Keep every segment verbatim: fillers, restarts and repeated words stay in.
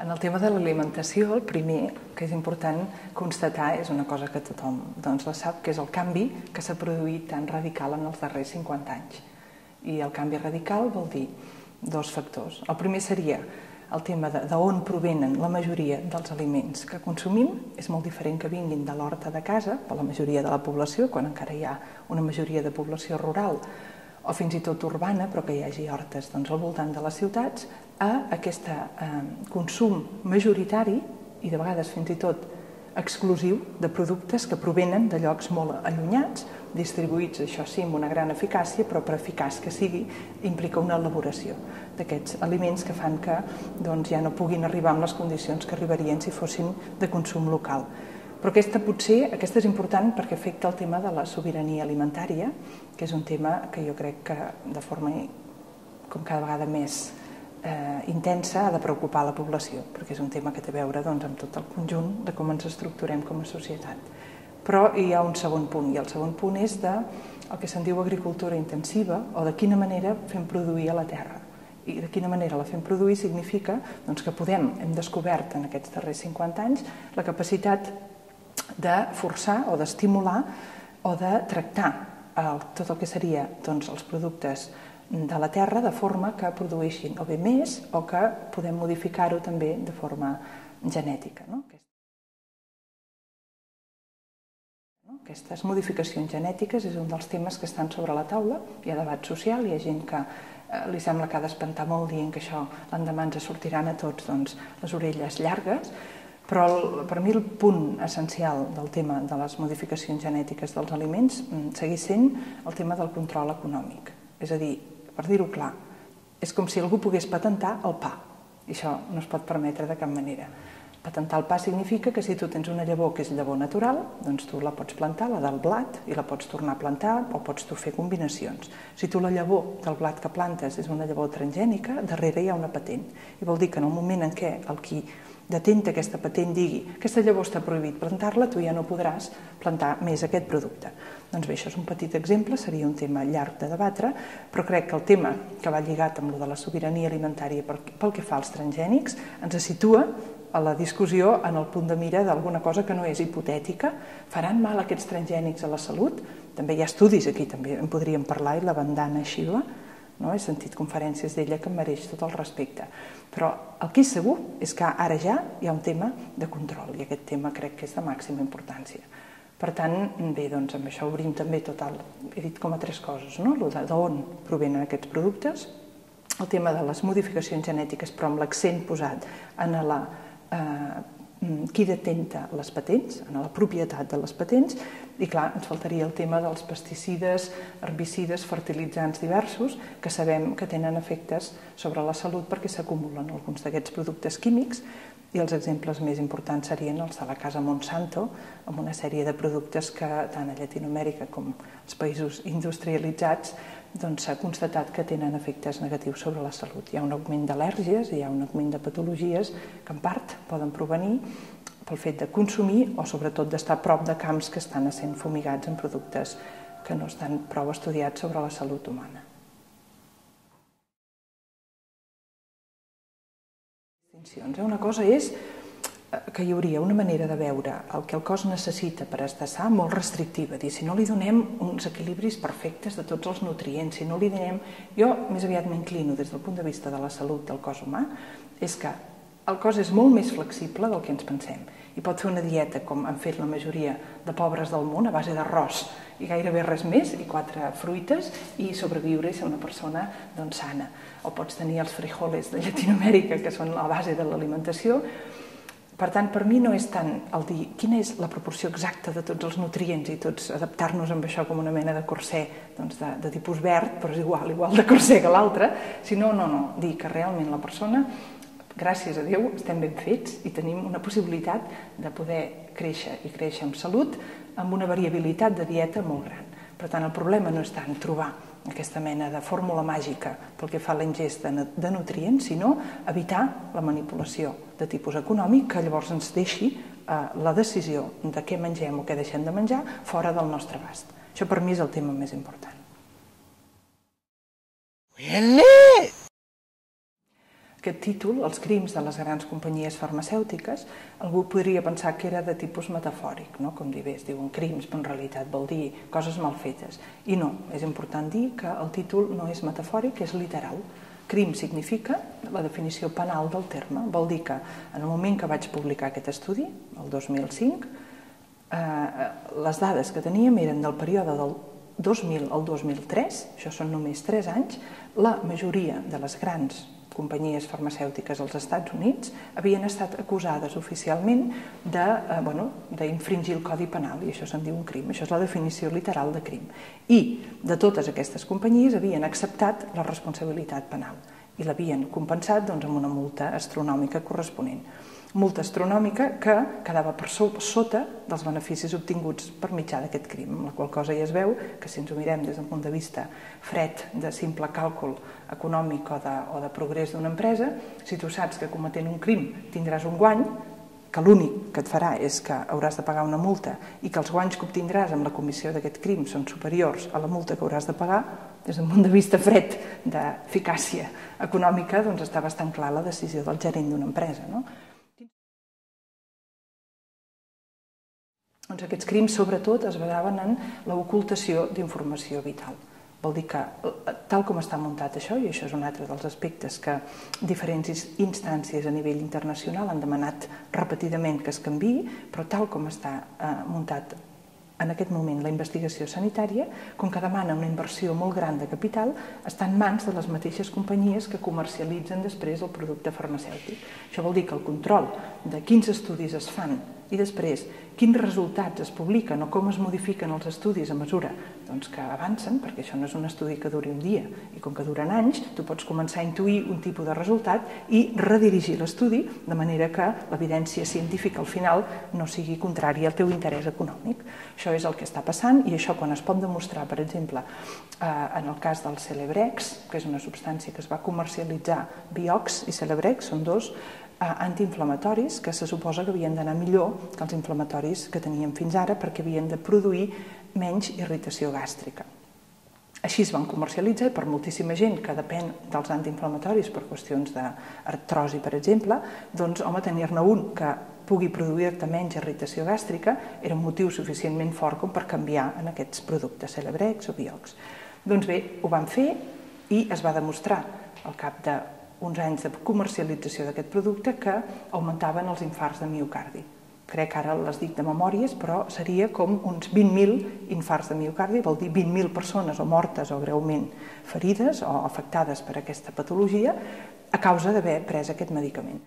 En el tema de l'alimentació, el primer que és important constatar és una cosa que tothom doncs, la sap, que és el canvi que s'ha produït tan radical en els darrers cinquanta anys. I el canvi radical vol dir dos factors. El primer seria el tema d'on provenen la majoria dels aliments que consumim. És molt diferent que vinguin de l'horta de casa, per la majoria de la població, quan encara hi ha una majoria de població rural, o fins i tot urbana, però que hi hagi hortes doncs, al voltant de les ciutats, a aquest eh, consum majoritari i de vegades fins i tot exclusiu de productes que provenen de llocs molt allunyats, distribuïts, això sí, amb una gran eficàcia, però per eficaç que sigui, implica una elaboració d'aquests aliments que fan que doncs, ja no puguin arribar amb les condicions que arribarien si fossin de consum local. Però aquesta potser, aquesta és important perquè afecta el tema de la sobirania alimentària, que és un tema que jo crec que de forma com cada vegada més eh, intensa ha de preocupar la població, perquè és un tema que té a veure doncs, amb tot el conjunt de com ens estructurem com a societat. Però hi ha un segon punt, i el segon punt és de el que se'n diu agricultura intensiva, o de quina manera fem produir a la terra. I de quina manera la fem produir significa doncs, que podem, hem descobert en aquests darrers cinquanta anys la capacitat de forçar o d'estimular o de tractar el, tot el que seria doncs, els productes de la terra de forma que produeixin o bé més o que podem modificar-ho també de forma genètica. No? Aquestes modificacions genètiques és un dels temes que estan sobre la taula. Hi ha debat social, hi ha gent que eh, li sembla que ha d'espantar molt dient que això l'endemà ens sortiran a tots doncs, les orelles llargues, però el, per mi el punt essencial del tema de les modificacions genètiques dels aliments segueix sent el tema del control econòmic. És a dir, per dir-ho clar, és com si algú pogués patentar el pa, i això no es pot permetre de cap manera. Patentar el pa significa que si tu tens una llavor que és llavor natural, doncs tu la pots plantar, la del blat, i la pots tornar a plantar o pots tu fer combinacions. Si tu la llavor del blat que plantes és una llavor transgènica, darrere hi ha una patent. I vol dir que en el moment en què el qui detenta aquesta patent digui aquesta llavor està prohibit plantar-la, tu ja no podràs plantar més aquest producte. Doncs bé, això és un petit exemple, seria un tema llarg de debatre, però crec que el tema que va lligat amb lo de la sobirania alimentària pel que fa als transgènics ens situa a la discussió en el punt de mira d'alguna cosa que no és hipotètica. Faran mal aquests transgènics a la salut? També hi ha estudis aquí, també en podríem parlar, i la Vandana Shiva, no? He sentit conferències d'ella que em mereix tot el respecte. Però el que és segur és que ara ja hi ha un tema de control, i aquest tema crec que és de màxima importància. Per tant, bé, doncs amb això obrim també tot el... He dit com a tres coses, no? D'on provenen aquests productes, el tema de les modificacions genètiques, però amb l'accent posat en la eh, qui detenta les patents, en la propietat de les patents, i clar, ens faltaria el tema dels pesticides, herbicides, fertilitzants diversos, que sabem que tenen efectes sobre la salut perquè s'acumulen alguns d'aquests productes químics, i els exemples més importants serien els de la casa Monsanto, amb una sèrie de productes que tant a Llatinoamèrica com als països industrialitzats s'ha constatat que tenen efectes negatius sobre la salut. Hi ha un augment d'al·lèrgies, hi ha un augment de patologies que en part poden provenir pel fet de consumir o sobretot d'estar a prop de camps que estan essent fumigats amb productes que no estan prou estudiats sobre la salut humana. Una cosa és que hi hauria una manera de veure el que el cos necessita per estar sa molt restrictiva, dir, si no li donem uns equilibris perfectes de tots els nutrients, si no li donem... Jo més aviat m'inclino des del punt de vista de la salut del cos humà, és que el cos és molt més flexible del que ens pensem i pot fer una dieta, com han fet la majoria de pobres del món, a base d'arròs i gairebé res més, i quatre fruites, i sobreviure i ser una persona doncs, sana. O pots tenir els frijoles de Llatinoamèrica, que són la base de l'alimentació. Per tant, per mi no és tant el dir quina és la proporció exacta de tots els nutrients i tots adaptar-nos amb això com una mena de corsé doncs de, de tipus verd, però és igual, igual de corsé que l'altre, sinó no, no, dir que realment la persona, gràcies a Déu, estem ben fets i tenim una possibilitat de poder créixer i créixer amb salut amb una variabilitat de dieta molt gran. Per tant, el problema no és tant trobar aquesta mena de fórmula màgica pel que fa a l'ingest de nutrients, sinó evitar la manipulació de tipus econòmic que llavors ens deixi la decisió de què mengem o què deixem de menjar fora del nostre abast. Això per mi és el tema més important. Aquest títol, els crims de les grans companyies farmacèutiques, algú podria pensar que era de tipus metafòric, no? Com dir, bé, es diuen crims, però en realitat vol dir coses mal fetes. I no, és important dir que el títol no és metafòric, és literal. Crim significa la definició penal del terme. Vol dir que en el moment que vaig publicar aquest estudi, el dos mil cinc, eh, les dades que teníem eren del període del dos mil al dos mil tres, això són només tres anys, la majoria de les grans companyies farmacèutiques als Estats Units havien estat acusades oficialment d'infringir el Codi Penal, i això se'n diu un crim. Això és la definició literal de crim. I de totes aquestes companyies havien acceptat la responsabilitat penal i l'havien compensat amb una multa astronòmica corresponent. Multa astronòmica que quedava per sota dels beneficis obtinguts per mitjà d'aquest crim, amb la qual cosa ja es veu que si ens ho mirem des del punt de vista fred de simple càlcul econòmic o de progrés d'una empresa, si tu saps que cometent un crim tindràs un guany, que l'únic que et farà és que hauràs de pagar una multa i que els guanys que obtindràs amb la comissió d'aquest crim són superiors a la multa que hauràs de pagar, des del punt de vista fred d'eficàcia econòmica, doncs està bastant clar la decisió del gerent d'una empresa, no? Doncs aquests crims, sobretot, es basaven en l'ocultació d'informació vital. Vol dir que, tal com està muntat això, i això és un altre dels aspectes que diferents instàncies a nivell internacional han demanat repetidament que es canviï, però tal com està muntat en aquest moment la investigació sanitària, com que demana una inversió molt gran de capital, està en mans de les mateixes companyies que comercialitzen després el producte farmacèutic. Això vol dir que el control de quins estudis es fan i després quins resultats es publiquen o com es modifiquen els estudis a mesura que avancen, perquè això no és un estudi que duri un dia, i com que duren anys, tu pots començar a intuir un tipus de resultat i redirigir l'estudi de manera que l'evidència científica al final no sigui contrària al teu interès econòmic. Això és el que està passant i això quan es pot demostrar, per exemple, en el cas del Celebrex, que és una substància que es va comercialitzar, Vioxx i Celebrex són dos antiinflamatoris que se suposa que havien d'anar millor que els inflamatoris que teníem fins ara perquè havien de produir menys irritació gàstrica. Així es van comercialitzar i per moltíssima gent que depèn dels antiinflamatoris per qüestions d'artrosi, per exemple, doncs, home, tenir-ne un que pugui produir-te menys irritació gàstrica era un motiu suficientment fort com per canviar en aquests productes, Celebrex o Vioxx. Doncs bé, ho van fer i es va demostrar al cap de uns anys de comercialització d'aquest producte que augmentaven els infarts de miocardi. Crec que ara les dic de memòries, però seria com uns vint mil infarts de miocardi, vol dir vint mil persones o mortes o greument ferides o afectades per aquesta patologia a causa d'haver pres aquest medicament.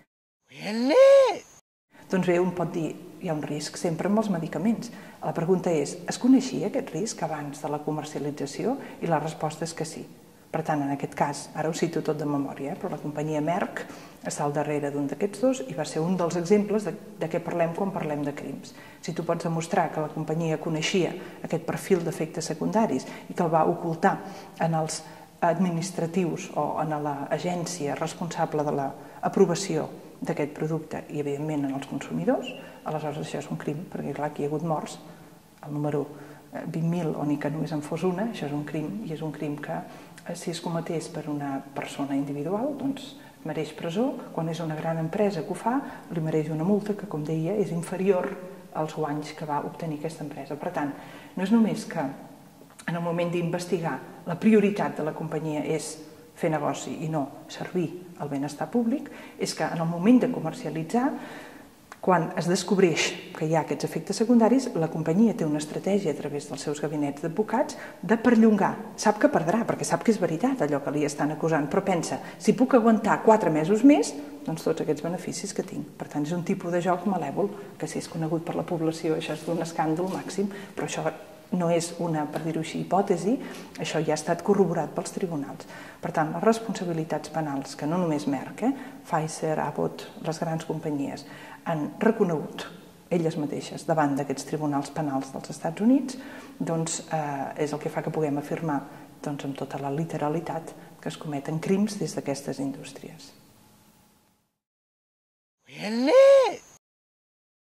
Doncs bé, un pot dir, hi ha un risc sempre amb els medicaments. La pregunta és, es coneixia aquest risc abans de la comercialització? I la resposta és que sí. Per tant, en aquest cas, ara ho cito tot de memòria, però la companyia Merck està al darrere d'un d'aquests dos i va ser un dels exemples de què parlem quan parlem de crims. Si tu pots demostrar que la companyia coneixia aquest perfil d'efectes secundaris i que el va ocultar en els administratius o en l'agència responsable de l'aprovació d'aquest producte i, evidentment, en els consumidors, aleshores això és un crim, perquè clar, aquí hi ha hagut morts, el número vint mil o ni que només en fos una, això és un crim i és un crim que si es cometés per una persona individual, doncs mereix presó, quan és una gran empresa que ho fa, li mereix una multa que, com deia, és inferior als guanys que va obtenir aquesta empresa. Per tant, no és només que en el moment d'investigar la prioritat de la companyia és fer negoci i no servir al benestar públic, és que en el moment de comercialitzar, quan es descobreix que hi ha aquests efectes secundaris, la companyia té una estratègia a través dels seus gabinets d'advocats de perllongar. Sap que perdrà, perquè sap que és veritat allò que li estan acusant, però pensa, si puc aguantar quatre mesos més, doncs tots aquests beneficis que tinc. Per tant, és un tipus de joc malèvol, que si és conegut per la població, això és d'un escàndol màxim, però això no és una, per dir-ho així, hipòtesi, això ja ha estat corroborat pels tribunals. Per tant, les responsabilitats penals, que no només Merck, Pfizer, Abbott, les grans companyies, han reconegut elles mateixes davant d'aquests tribunals penals dels Estats Units, doncs és el que fa que puguem afirmar amb tota la literalitat que es cometen crims des d'aquestes indústries.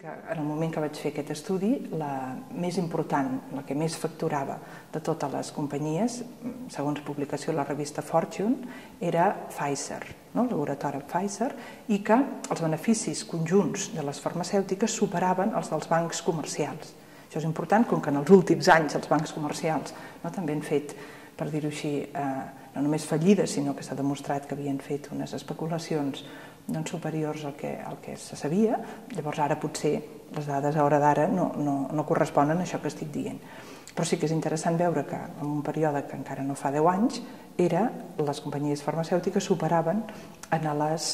que en el moment que vaig fer aquest estudi, la més important, la que més facturava de totes les companyies, segons publicació a la revista Fortune, era Pfizer, el laboratori Pfizer, i que els beneficis conjunts de les farmacèutiques superaven els dels bancs comercials. Això és important, com que en els últims anys els bancs comercials també han fet, per dir-ho així, no només fallides, sinó que s'ha demostrat que havien fet unes especulacions superiors al que se sabia. Llavors ara potser les dades a hora d'ara no corresponen a això que estic dient. Però sí que és interessant veure que en un període que encara no fa deu anys les companyies farmacèutiques superaven els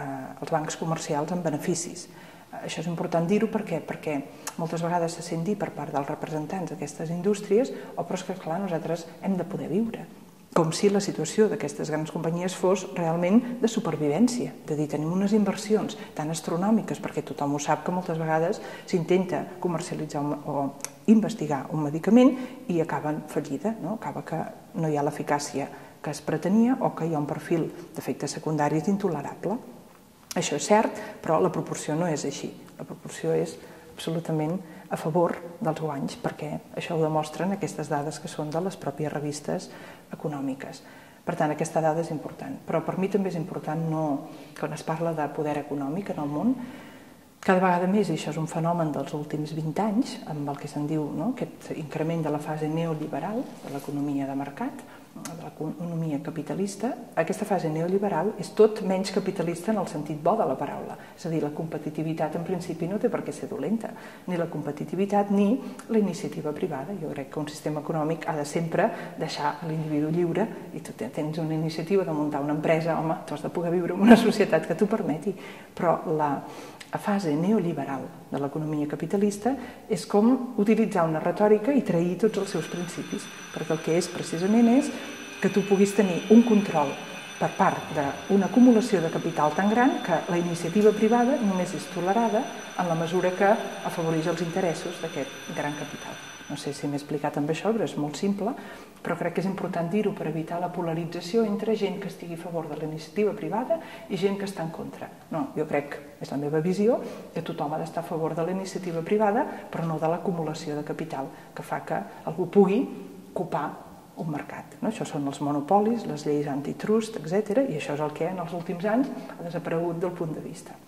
bancs comercials en beneficis. Això és important dir-ho perquè moltes vegades se sent dir per part dels representants d'aquestes indústries oh, però és que clar, nosaltres hem de poder viure. Com si la situació d'aquestes grans companyies fos realment de supervivència, de dir, tenim unes inversions tan astronòmiques, perquè tothom ho sap que moltes vegades s'intenta comercialitzar o investigar un medicament i acaben fallida, acaba que no hi ha l'eficàcia que es pretenia o que hi ha un perfil d'efectes secundaris intolerable. Això és cert, però la proporció no és així. La proporció és absolutament a favor dels guanys, perquè això ho demostren aquestes dades que són de les pròpies revistes econòmiques. Per tant, aquesta dada és important. Però per mi també és important, quan es parla de poder econòmic en el món, cada vegada més, i això és un fenomen dels últims vint anys, amb el que se'n diu aquest increment de la fase neoliberal de l'economia de mercat, de l'economia capitalista, aquesta fase neoliberal és tot menys capitalista en el sentit bo de la paraula. És a dir, la competitivitat en principi no té per què ser dolenta, ni la competitivitat ni la iniciativa privada. Jo crec que un sistema econòmic ha de sempre deixar l'individu lliure i tu tens una iniciativa de muntar una empresa, home, tu has de poder viure en una societat que t'ho permeti. Però la fase neoliberal de l'economia capitalista és com utilitzar una retòrica i trair tots els seus principis, perquè el que és precisament és que tu puguis tenir un control per part d'una acumulació de capital tan gran que la iniciativa privada només és tolerada en la mesura que afavoreix els interessos d'aquest gran capital. No sé si m'he explicat amb això, però és molt simple, però crec que és important dir-ho per evitar la polarització entre gent que estigui a favor de la iniciativa privada i gent que està en contra. No, jo crec, és la meva visió, que tothom ha d'estar a favor de la iniciativa privada, però no de l'acumulació de capital, que fa que algú pugui ocupar un mercat. Això són els monopolis, les lleis antitrust, etcètera, i això és el que en els últims anys ha desaparegut del punt de vista.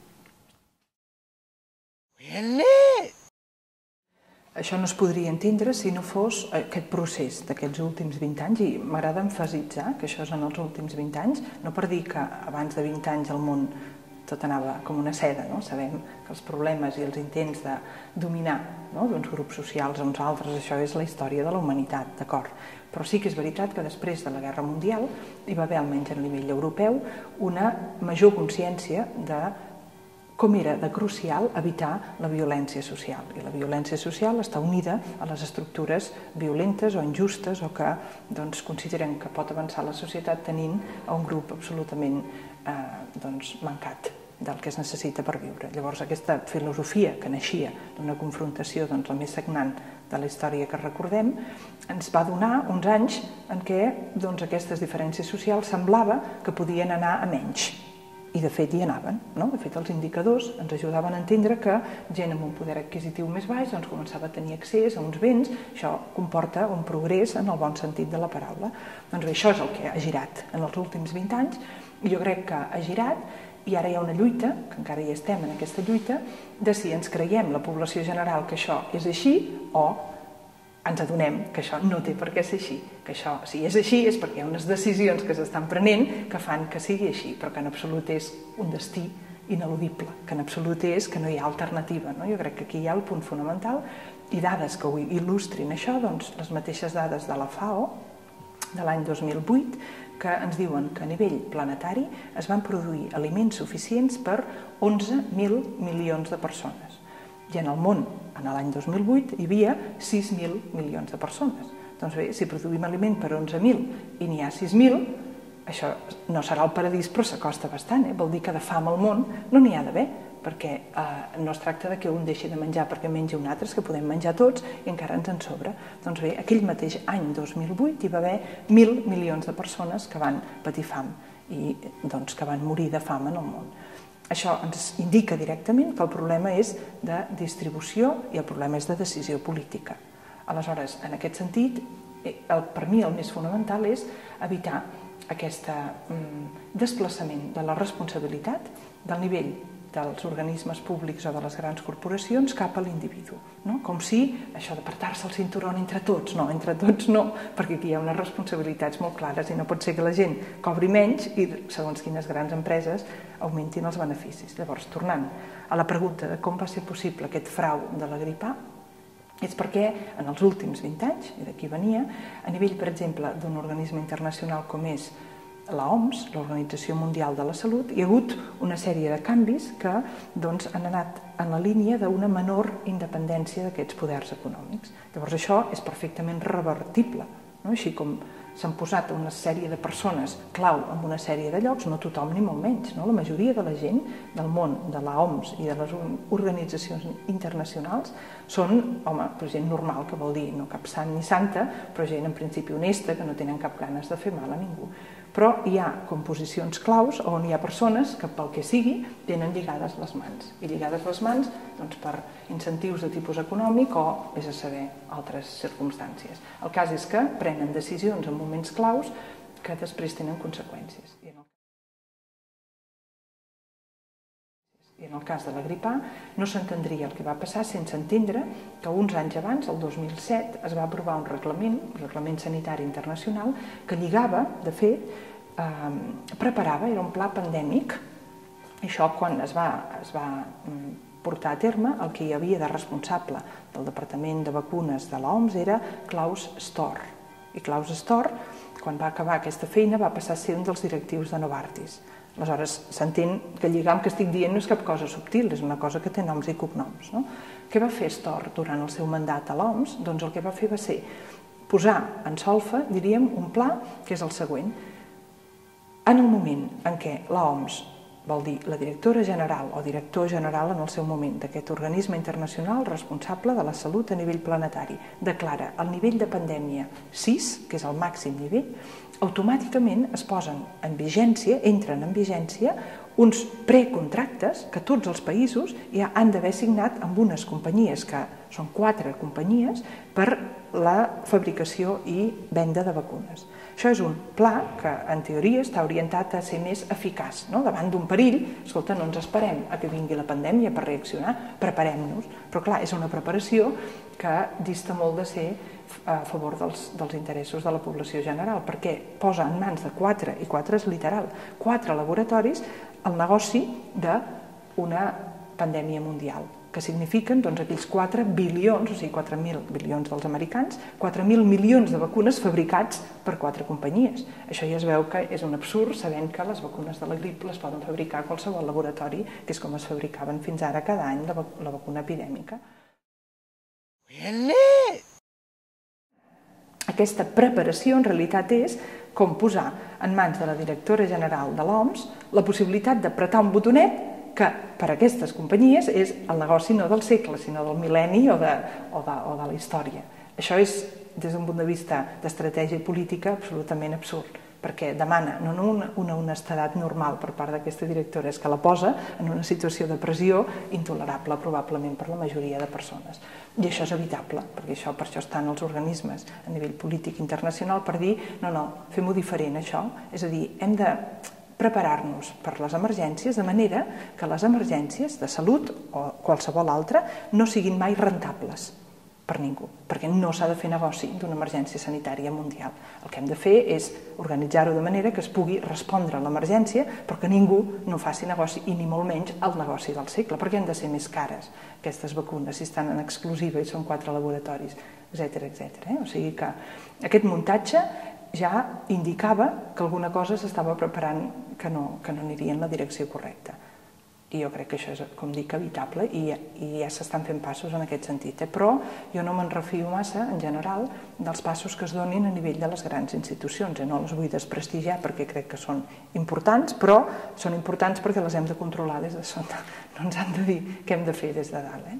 Això no es podria entendre si no fos aquest procés d'aquests últims vint anys, i m'agrada emfasitzar que això és en els últims vint anys, no per dir que abans de vint anys el món tot anava com una seda, no? Sabem que els problemes i els intents de dominar d'uns grups socials a uns altres, això és la història de la humanitat, d'acord? Però sí que és veritat que després de la Guerra Mundial hi va haver, almenys a nivell europeu, una major consciència de com era de crucial evitar la violència social. I la violència social està unida a les estructures violentes o injustes o que consideren que pot avançar la societat tenint un grup absolutament mancat del que es necessita per viure. Llavors, aquesta filosofia que naixia d'una confrontació la més sagnant de la història que recordem, ens va donar uns anys en què aquestes diferències socials semblava que podien anar a menys. I de fet hi anaven. De fet, els indicadors ens ajudaven a entendre que gent amb un poder adquisitiu més baix començava a tenir accés a uns béns. Això comporta un progrés en el bon sentit de la paraula. Doncs bé, això és el que ha girat en els últims vint anys, i jo crec que ha girat, i ara hi ha una lluita, que encara hi estem en aquesta lluita, de si ens creiem, la població general, que això és així o ens adonem que això no té per què ser així, que això, si és així, és perquè hi ha unes decisions que s'estan prenent que fan que sigui així, però que en absolut és un destí ineludible, que en absolut és que no hi ha alternativa. Jo crec que aquí hi ha el punt fonamental, i dades que ho il·lustrin això, doncs les mateixes dades de la FAO de l'any dos mil vuit, que ens diuen que a nivell planetari es van produir aliments suficients per onze mil milions de persones. I en el món, en l'any dos mil vuit, hi havia sis mil milions de persones. Doncs bé, si produïm aliment per onze mil i n'hi ha sis mil, això no serà el paradís, però s'acosta bastant. Vol dir que de fam al món no n'hi ha d'haver, perquè no es tracta que un deixi de menjar perquè menja un altre, és que podem menjar tots i encara ens en sobra. Doncs bé, aquell mateix any dos mil vuit hi va haver mil milions de persones que van patir fam i que van morir de fam en el món. Això ens indica directament que el problema és de distribució i el problema és de decisió política. Aleshores, en aquest sentit, per mi el més fonamental és evitar aquest desplaçament de la responsabilitat del nivell dels organismes públics o de les grans corporacions cap a l'individu. Com si això d'apartar-se el cinturó entre tots, no, entre tots no, perquè aquí hi ha unes responsabilitats molt clares i no pot ser que la gent cobri menys i segons quines grans empreses augmentin els beneficis. Llavors, tornant a la pregunta de com va ser possible aquest frau de la grip A, és perquè en els últims vint anys, i d'aquí venia, a nivell, per exemple, d'un organisme internacional com és l'O M S, l'Organització Mundial de la Salut, hi ha hagut una sèrie de canvis que han anat en la línia d'una menor independència d'aquests poders econòmics. Llavors això és perfectament revertible, així com s'han posat una sèrie de persones clau en una sèrie de llocs, no tothom ni molt menys, la majoria de la gent del món, de l'O M S i de les organitzacions internacionals són, home, gent normal, que vol dir no cap sant ni santa, però gent en principi honesta, que no tenen cap ganes de fer mal a ningú. Però hi ha composicions claus on hi ha persones que pel que sigui tenen lligades les mans, i lligades les mans per incentius de tipus econòmic o, vés a saber, altres circumstàncies. El cas és que prenen decisions en moments claus que després tenen conseqüències. I en el cas de la grip A no s'entendria el que va passar sense entendre que uns anys abans, el dos mil set, es va aprovar un reglament, el Reglament Sanitari Internacional, que lligava, de fet, preparava, era un pla pandèmic. Això, quan es va portar a terme, el que hi havia de responsable del Departament de Vacunes de l'O M S era Klaus Storr. I Klaus Storr, quan va acabar aquesta feina, va passar a ser un dels directius de Novartis. Aleshores, s'entén que lligar el que estic dient no és cap cosa subtil, és una cosa que té noms i cognoms. Què va fer Storr durant el seu mandat a l'O M S? Doncs el que va fer va ser posar en solfa, diríem, un pla que és el següent. En el moment en què l'O M S, vol dir la directora general o director general en el seu moment d'aquest organisme internacional responsable de la salut a nivell planetari, declara el nivell de pandèmia sis, que és el màxim nivell, automàticament es posen en vigència, entren en vigència, uns precontractes que tots els països ja han d'haver signat amb unes companyies, que són quatre companyies, per la fabricació i venda de vacunes. Això és un pla que, en teoria, està orientat a ser més eficaç. Davant d'un perill, escolta, no ens esperem a que vingui la pandèmia per reaccionar, preparem-nos. Però, clar, és una preparació que dista molt de ser a favor dels interessos de la població general, perquè posa en mans de quatre, i quatre és literal, quatre laboratoris el negoci d'una pandèmia mundial, que signifiquen aquells quatre bilions, o sigui, quatre mil bilions dels americans, quatre mil milions de vacunes fabricats per quatre companyies. Això ja es veu que és un absurd, sabent que les vacunes de la grip les poden fabricar a qualsevol laboratori, que és com es fabricaven fins ara cada any la vacuna epidèmica. Aquesta preparació en realitat és com posar en mans de la directora general de l'O M S la possibilitat d'apretar un botonet que per a aquestes companyies és el negoci no del segle, sinó del mil·lenni o de la història. Això és, des d'un punt de vista d'estratègia política, absolutament absurd, perquè demana no una honestedat normal per part d'aquesta directora, és que la posa en una situació de pressió intolerable probablement per la majoria de persones. I això és evitable, perquè per això estan els organismes a nivell polític internacional per dir, no, no, fem-ho diferent això, és a dir, hem de preparar-nos per les emergències de manera que les emergències de salut o qualsevol altra no siguin mai rentables per ningú, perquè no s'ha de fer negoci d'una emergència sanitària mundial. El que hem de fer és organitzar-ho de manera que es pugui respondre a l'emergència, però que ningú no faci negoci, i ni molt menys el negoci del segle, perquè han de ser més cares aquestes vacunes, si estan en exclusiva i són quatre laboratoris, etcètera, etcètera. O sigui que aquest muntatge ja indicava que alguna cosa s'estava preparant que no aniria en la direcció correcta. I jo crec que això és, com dic, evitable i ja s'estan fent passos en aquest sentit. Però jo no me'n refio massa, en general, dels passos que es donin a nivell de les grans institucions. No les vull desprestigiar perquè crec que són importants, però són importants perquè les hem de controlar des de sota. No ens han de dir què hem de fer des de dalt.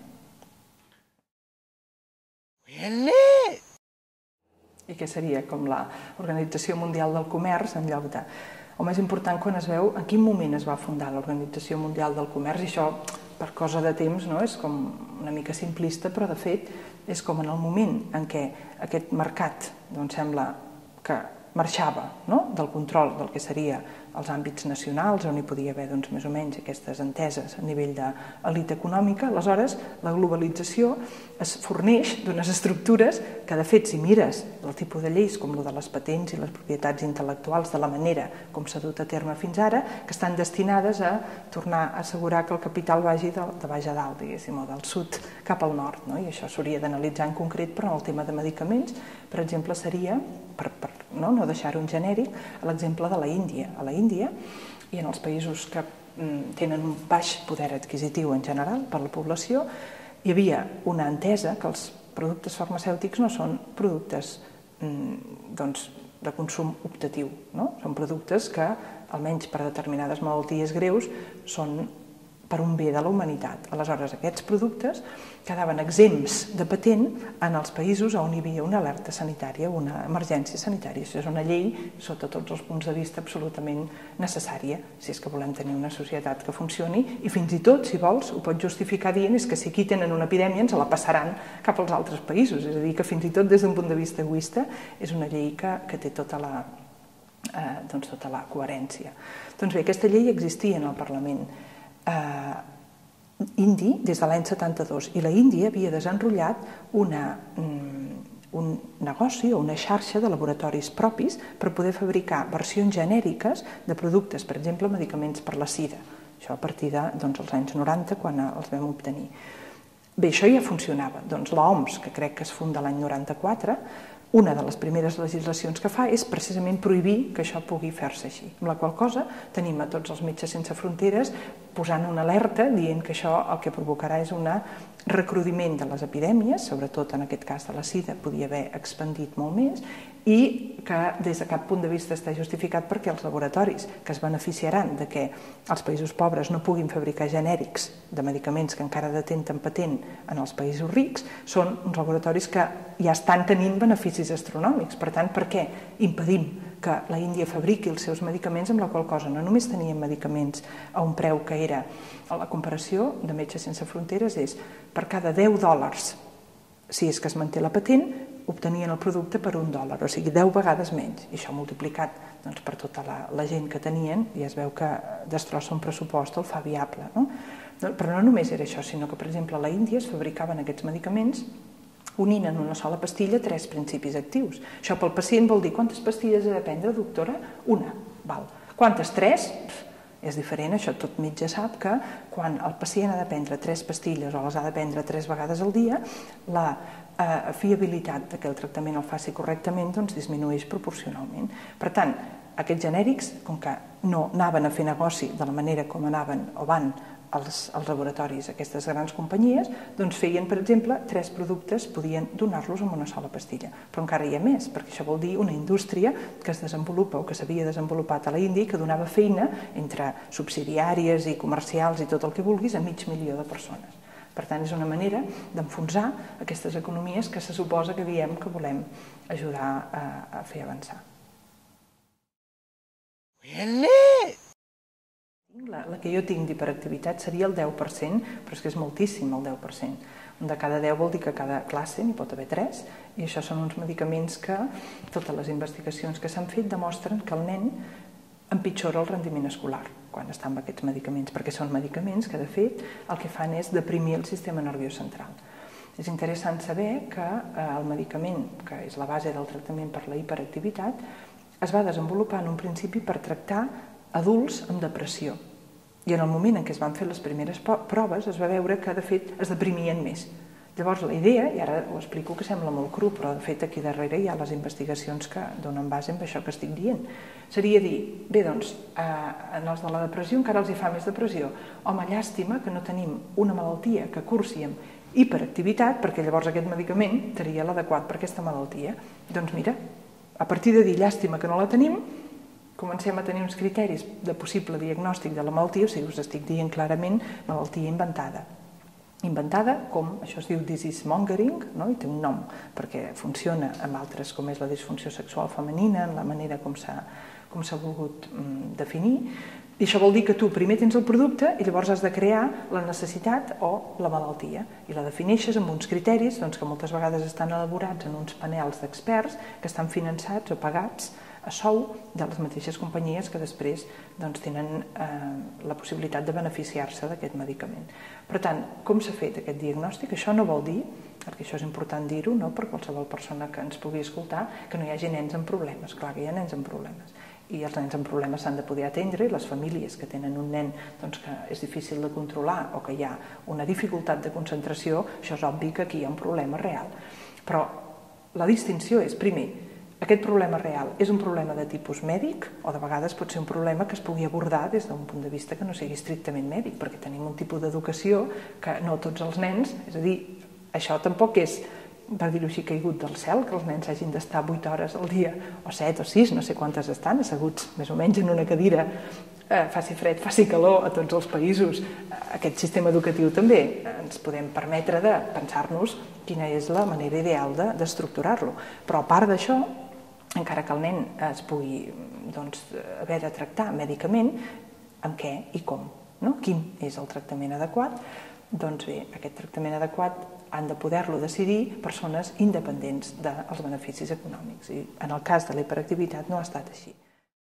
I que seria com l'Organització Mundial del Comerç, en lloc de o més important quan es veu en quin moment es va fundar l'Organització Mundial del Comerç, i això per cosa de temps no? És com una mica simplista, però de fet és com en el moment en què aquest mercat doncs, sembla que marxava no? Del control del que seria els àmbits nacionals, on hi podia haver doncs, més o menys aquestes enteses a nivell d'elit econòmica. Aleshores, la globalització es forneix d'unes estructures que, de fet, si mires el tipus de lleis com el de les patents i les propietats intel·lectuals, de la manera com s'ha dut a terme fins ara, que estan destinades a tornar a assegurar que el capital vagi de, de baix a dalt, diguéssim, o del sud cap al nord, no? I això s'hauria d'analitzar en concret, però en el tema de medicaments, per exemple, seria, per, per no, no deixar-ho en genèric, l'exemple de la Índia. A la Índia i en els països que tenen un baix poder adquisitiu en general per la població, hi havia una entesa que els productes farmacèutics no són productes doncs, de consum optatiu, no? Són productes que, almenys per determinades malalties greus, són per un bé de la humanitat. Aleshores, aquests productes quedaven exempts de patent en els països on hi havia una alerta sanitària, una emergència sanitària. Això és una llei, sota tots els punts de vista, absolutament necessària, si és que volem tenir una societat que funcioni, i fins i tot, si vols, ho pots justificar dient és que si aquí tenen una epidèmia ens la passaran cap als altres països. És a dir, que fins i tot des d'un punt de vista egoista és una llei que, que té tota la, eh, doncs tota la coherència. Doncs bé, aquesta llei existia en el Parlament indi des de l'any setanta-dos, i la Índia havia desenrotllat una, un negoci o una xarxa de laboratoris propis per poder fabricar versions genèriques de productes, per exemple, medicaments per la sida. Això a partir de, doncs, els anys noranta, quan els vam obtenir. Bé, això ja funcionava. Doncs l'O M S, que crec que es funda l'any noranta-quatre, una de les primeres legislacions que fa és precisament prohibir que això pugui fer-se així. Amb la qual cosa tenim a tots els Metges Sense Fronteres posant una alerta dient que això el que provocarà és un recrudiment de les epidèmies, sobretot en aquest cas de la sida, podia haver expandit molt més, i que des de cap punt de vista està justificat perquè els laboratoris que es beneficiaran de que els països pobres no puguin fabricar genèrics de medicaments que encara detenten patent en els països rics són uns laboratoris que ja estan tenint beneficis astronòmics. Per tant, per què impedim que la Índia fabriqui els seus medicaments, amb la qual cosa no només tenien medicaments a un preu que era, a la comparació de Metges Sense Fronteres és per cada deu dòlars, si és que es manté la patent, obtenien el producte per un dòlar, o sigui, deu vegades menys. I això multiplicat doncs, per tota la, la gent que tenien, i es veu que destrossa un pressupost, el fa viable. No? Però no només era això, sinó que, per exemple, a la Índia es fabricaven aquests medicaments unint en una sola pastilla tres principis actius. Això pel pacient vol dir quantes pastilles ha de prendre, doctora? Una. Val. Quantes? Tres? És diferent, això tot metge sap que quan el pacient ha de prendre tres pastilles o les ha de prendre tres vegades al dia, la eh, fiabilitat que el tractament el faci correctament doncs, disminueix proporcionalment. Per tant, aquests genèrics, com que no anaven a fer negoci de la manera com anaven o van als, als laboratoris, aquestes grans companyies, doncs feien, per exemple, tres productes, podien donar-los amb una sola pastilla. Però encara hi ha més, perquè això vol dir una indústria que es desenvolupa o que s'havia desenvolupat a la Índia i que donava feina entre subsidiàries i comercials i tot el que vulguis a mig milió de persones. Per tant, és una manera d'enfonsar aquestes economies que se suposa que diem que volem ajudar a, a fer avançar. La, la que jo tinc d'hiperactivitat seria el deu per cent, però és que és moltíssim el deu per cent. Un de cada deu vol dir que cada classe n'hi pot haver tres, i això són uns medicaments que totes les investigacions que s'han fet demostren que el nen empitjora el rendiment escolar quan està amb aquests medicaments, perquè són medicaments que, de fet, el que fan és deprimir el sistema nerviós central. És interessant saber que el medicament, que és la base del tractament per la hiperactivitat, es va desenvolupar en un principi per tractar adults amb depressió. I en el moment en què es van fer les primeres proves es va veure que, de fet, es deprimien més. Llavors, la idea, i ara ho explico que sembla molt cru, però de fet aquí darrere hi ha les investigacions que donen base en això que estic dient, seria dir, bé, doncs, en els de la depressió encara els hi fa més depressió. Home, llàstima que no tenim una malaltia que cursi amb hiperactivitat, perquè llavors aquest medicament seria l'adequat per aquesta malaltia. Doncs mira, a partir de dir llàstima que no la tenim, comencem a tenir uns criteris de possible diagnòstic de la malaltia, o sigui, us estic dient clarament malaltia inventada. Inventada, com això es diu disease mongering, no? I té un nom perquè funciona amb altres, com és la disfunció sexual femenina, en la manera com s'ha com s'ha volgut definir. I això vol dir que tu primer tens el producte i llavors has de crear la necessitat o la malaltia. I la defineixes amb uns criteris doncs, que moltes vegades estan elaborats en uns panels d'experts que estan finançats o pagats a sou de les mateixes companyies que després doncs, tenen eh, la possibilitat de beneficiar-se d'aquest medicament. Per tant, com s'ha fet aquest diagnòstic? Això no vol dir, perquè això és important dir-ho, no? Per qualsevol persona que ens pugui escoltar, que no hi hagi nens amb problemes. Clar que hi ha nens amb problemes. I els nens amb problemes s'han de poder atendre i les famílies que tenen un nen doncs, que és difícil de controlar o que hi ha una dificultat de concentració, això és obvi que aquí hi ha un problema real. Però la distinció és, primer, aquest problema real és un problema de tipus mèdic o de vegades pot ser un problema que es pugui abordar des d'un punt de vista que no sigui estrictament mèdic, perquè tenim un tipus d'educació que no tots els nens, és a dir, això tampoc és, per dir-ho així, caigut del cel, que els nens hagin d'estar vuit hores al dia, o set o sis, no sé quantes estan, asseguts més o menys en una cadira, eh, faci fred, faci calor a tots els països. Aquest sistema educatiu també ens podem permetre de pensar-nos quina és la manera ideal d'estructurar-lo. Però a part d'això, encara que el nen es pugui doncs, haver de tractar mèdicament, amb què i com, no? Quin és el tractament adequat? Doncs bé, aquest tractament adequat han de poder-lo decidir persones independents dels beneficis econòmics. I en el cas de la hiperactivitat no ha estat així.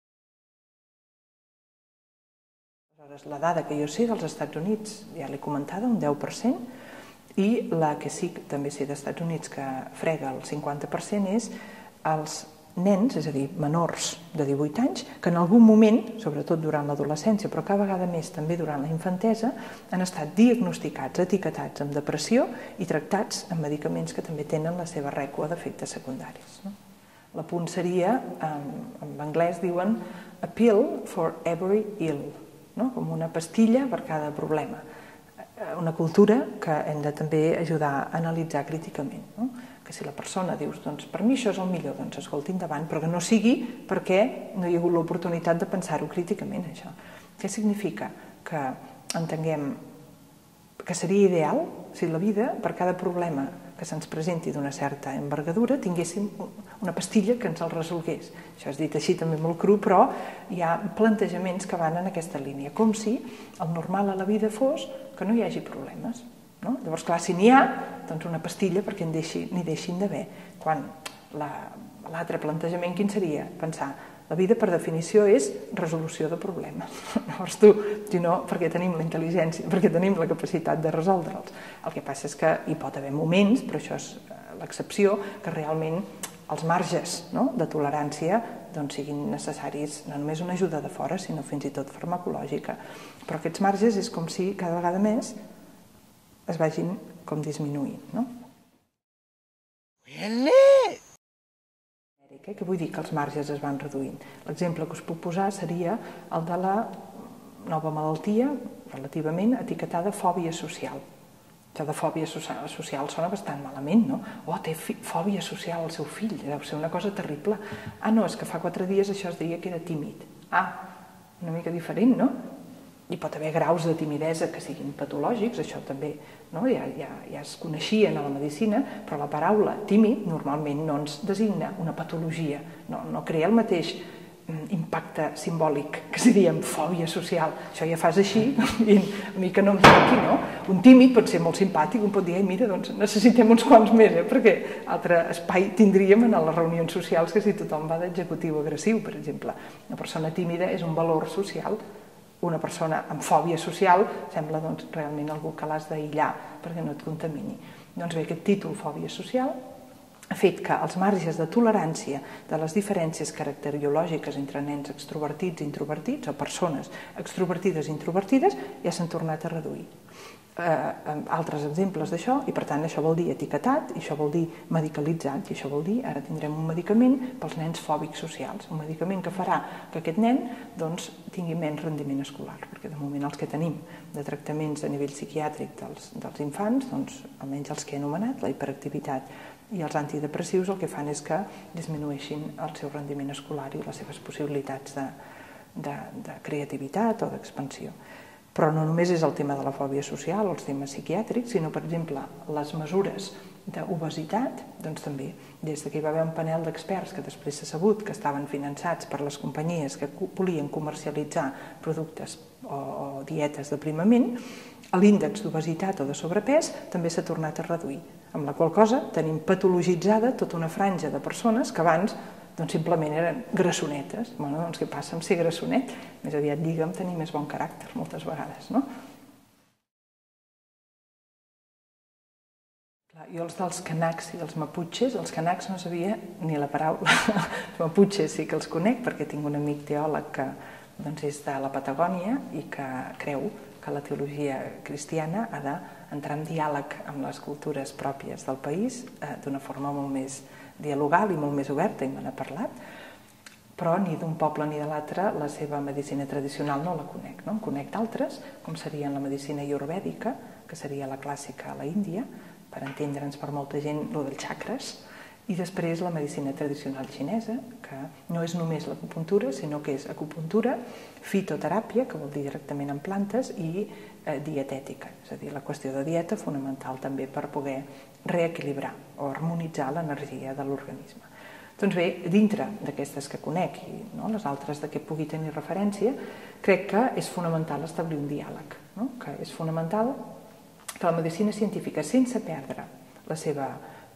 Aleshores, la dada que jo sé dels Estats Units, ja l'he comentada, un deu per cent, i la que sí que també sé dels Estats Units que frega el cinquanta per cent és els nens, és a dir, menors de divuit anys, que en algun moment, sobretot durant l'adolescència, però cada vegada més també durant la infantesa, han estat diagnosticats, etiquetats amb depressió i tractats amb medicaments que també tenen la seva rècua d'efectes secundaris. L'apunt seria, en anglès diuen, a pill for every ill, com una pastilla per cada problema. Una cultura que hem de també ajudar a analitzar críticament, que si la persona dius, doncs per mi això és el millor, doncs escolti endavant, però que no sigui perquè no hi ha hagut l'oportunitat de pensar-ho críticament, això. Què significa? Que entenguem que seria ideal si la vida, per cada problema que se'ns presenti d'una certa envergadura, tinguéssim una pastilla que ens el resolgués. Això és dit així també molt cru, però hi ha plantejaments que van en aquesta línia, com si el normal a la vida fos que no hi hagi problemes. Llavors, clar, si n'hi ha, doncs una pastilla perquè n'hi deixin d'haver. Quan l'altre plantejament, quin seria? Pensar, la vida per definició és resolució de problemes. Llavors tu, si no, perquè tenim la intel·ligència, perquè tenim la capacitat de resoldre'ls. El que passa és que hi pot haver moments, però això és l'excepció, que realment els marges de tolerància siguin necessaris, no només una ajuda de fora, sinó fins i tot farmacològica. Però aquests marges és com si cada vegada més es vagin com disminuint, no? Què vull dir que els marges es van reduint? L'exemple que us puc posar seria el de la nova malaltia, relativament etiquetada fòbia social. Això de fòbia social sona bastant malament, no? Oh, té fòbia social el seu fill, deu ser una cosa terrible. Ah, no, és que fa quatre dies això es deia que era tímid. Ah, una mica diferent, no? Hi pot haver graus de timidesa que siguin patològics, això també ja es coneixien a la medicina, però la paraula tímid normalment no ens designa una patologia, no crea el mateix impacte simbòlic que si diem fòbia social. Això ja fas així i a mi que no em toqui, no? Un tímid pot ser molt simpàtic, un pot dir, mira, doncs necessitem uns quants més, perquè altre espai tindríem en les reunions socials que si tothom va d'executiu agressiu, per exemple. Una persona tímida és un valor social. Una persona amb fòbia social sembla realment algú que l'has d'aïllar perquè no et contamini. Doncs bé, aquest títol, fòbia social, ha fet que els marges de tolerància de les diferències caracteriològiques entre nens extrovertits i introvertits, o persones extrovertides i introvertides, ja s'han tornat a reduir. Altres exemples d'això, i per tant això vol dir etiquetat, i això vol dir medicalitzat, i això vol dir, ara tindrem un medicament pels nens fòbics socials, un medicament que farà que aquest nen tingui menys rendiment escolar, perquè de moment els que tenim de tractaments a nivell psiquiàtric dels infants, almenys els que he anomenat, la hiperactivitat i els antidepressius, el que fan és que disminueixin el seu rendiment escolar i les seves possibilitats de creativitat o d'expansió. Però no només és el tema de la fòbia social o els temes psiquiàtrics, sinó, per exemple, les mesures d'obesitat, doncs també, des que hi va haver un panel d'experts que després s'ha sabut que estaven finançats per les companyies que volien comercialitzar productes o dietes d'aprimament, l'índex d'obesitat o de sobrepès també s'ha tornat a reduir, amb la qual cosa tenim patologitzada tota una franja de persones que abans doncs simplement eren grassonetes. Bueno, doncs què passa amb ser grassonet? Més aviat lliga amb tenir més bon caràcter, moltes vegades, no? Jo els dels kanaks i dels maputxes, els kanaks no sabia ni la paraula. Els maputxes sí que els conec perquè tinc un amic teòleg que és de la Patagònia i que creu que la teologia cristiana ha d'entrar en diàleg amb les cultures pròpies del país d'una forma molt més dialogal i molt més oberta, i me n'ha parlat, però ni d'un poble ni de l'altre la seva medicina tradicional no la conec. En conec d'altres, com serien la medicina ayurvèdica, que seria la clàssica a la Índia, per entendre'ns per molta gent el dels xacres, i després la medicina tradicional xinesa, que no és només l'acupuntura, sinó que és acupuntura, fitoteràpia, que vol dir directament en plantes, i dietètica, és a dir, la qüestió de dieta fonamental també per poder reequilibrar o harmonitzar l'energia de l'organisme. Doncs bé, dintre d'aquestes que conec i les altres de què pugui tenir referència, crec que és fonamental establir un diàleg, que és fonamental que la medicina científica, sense perdre la seva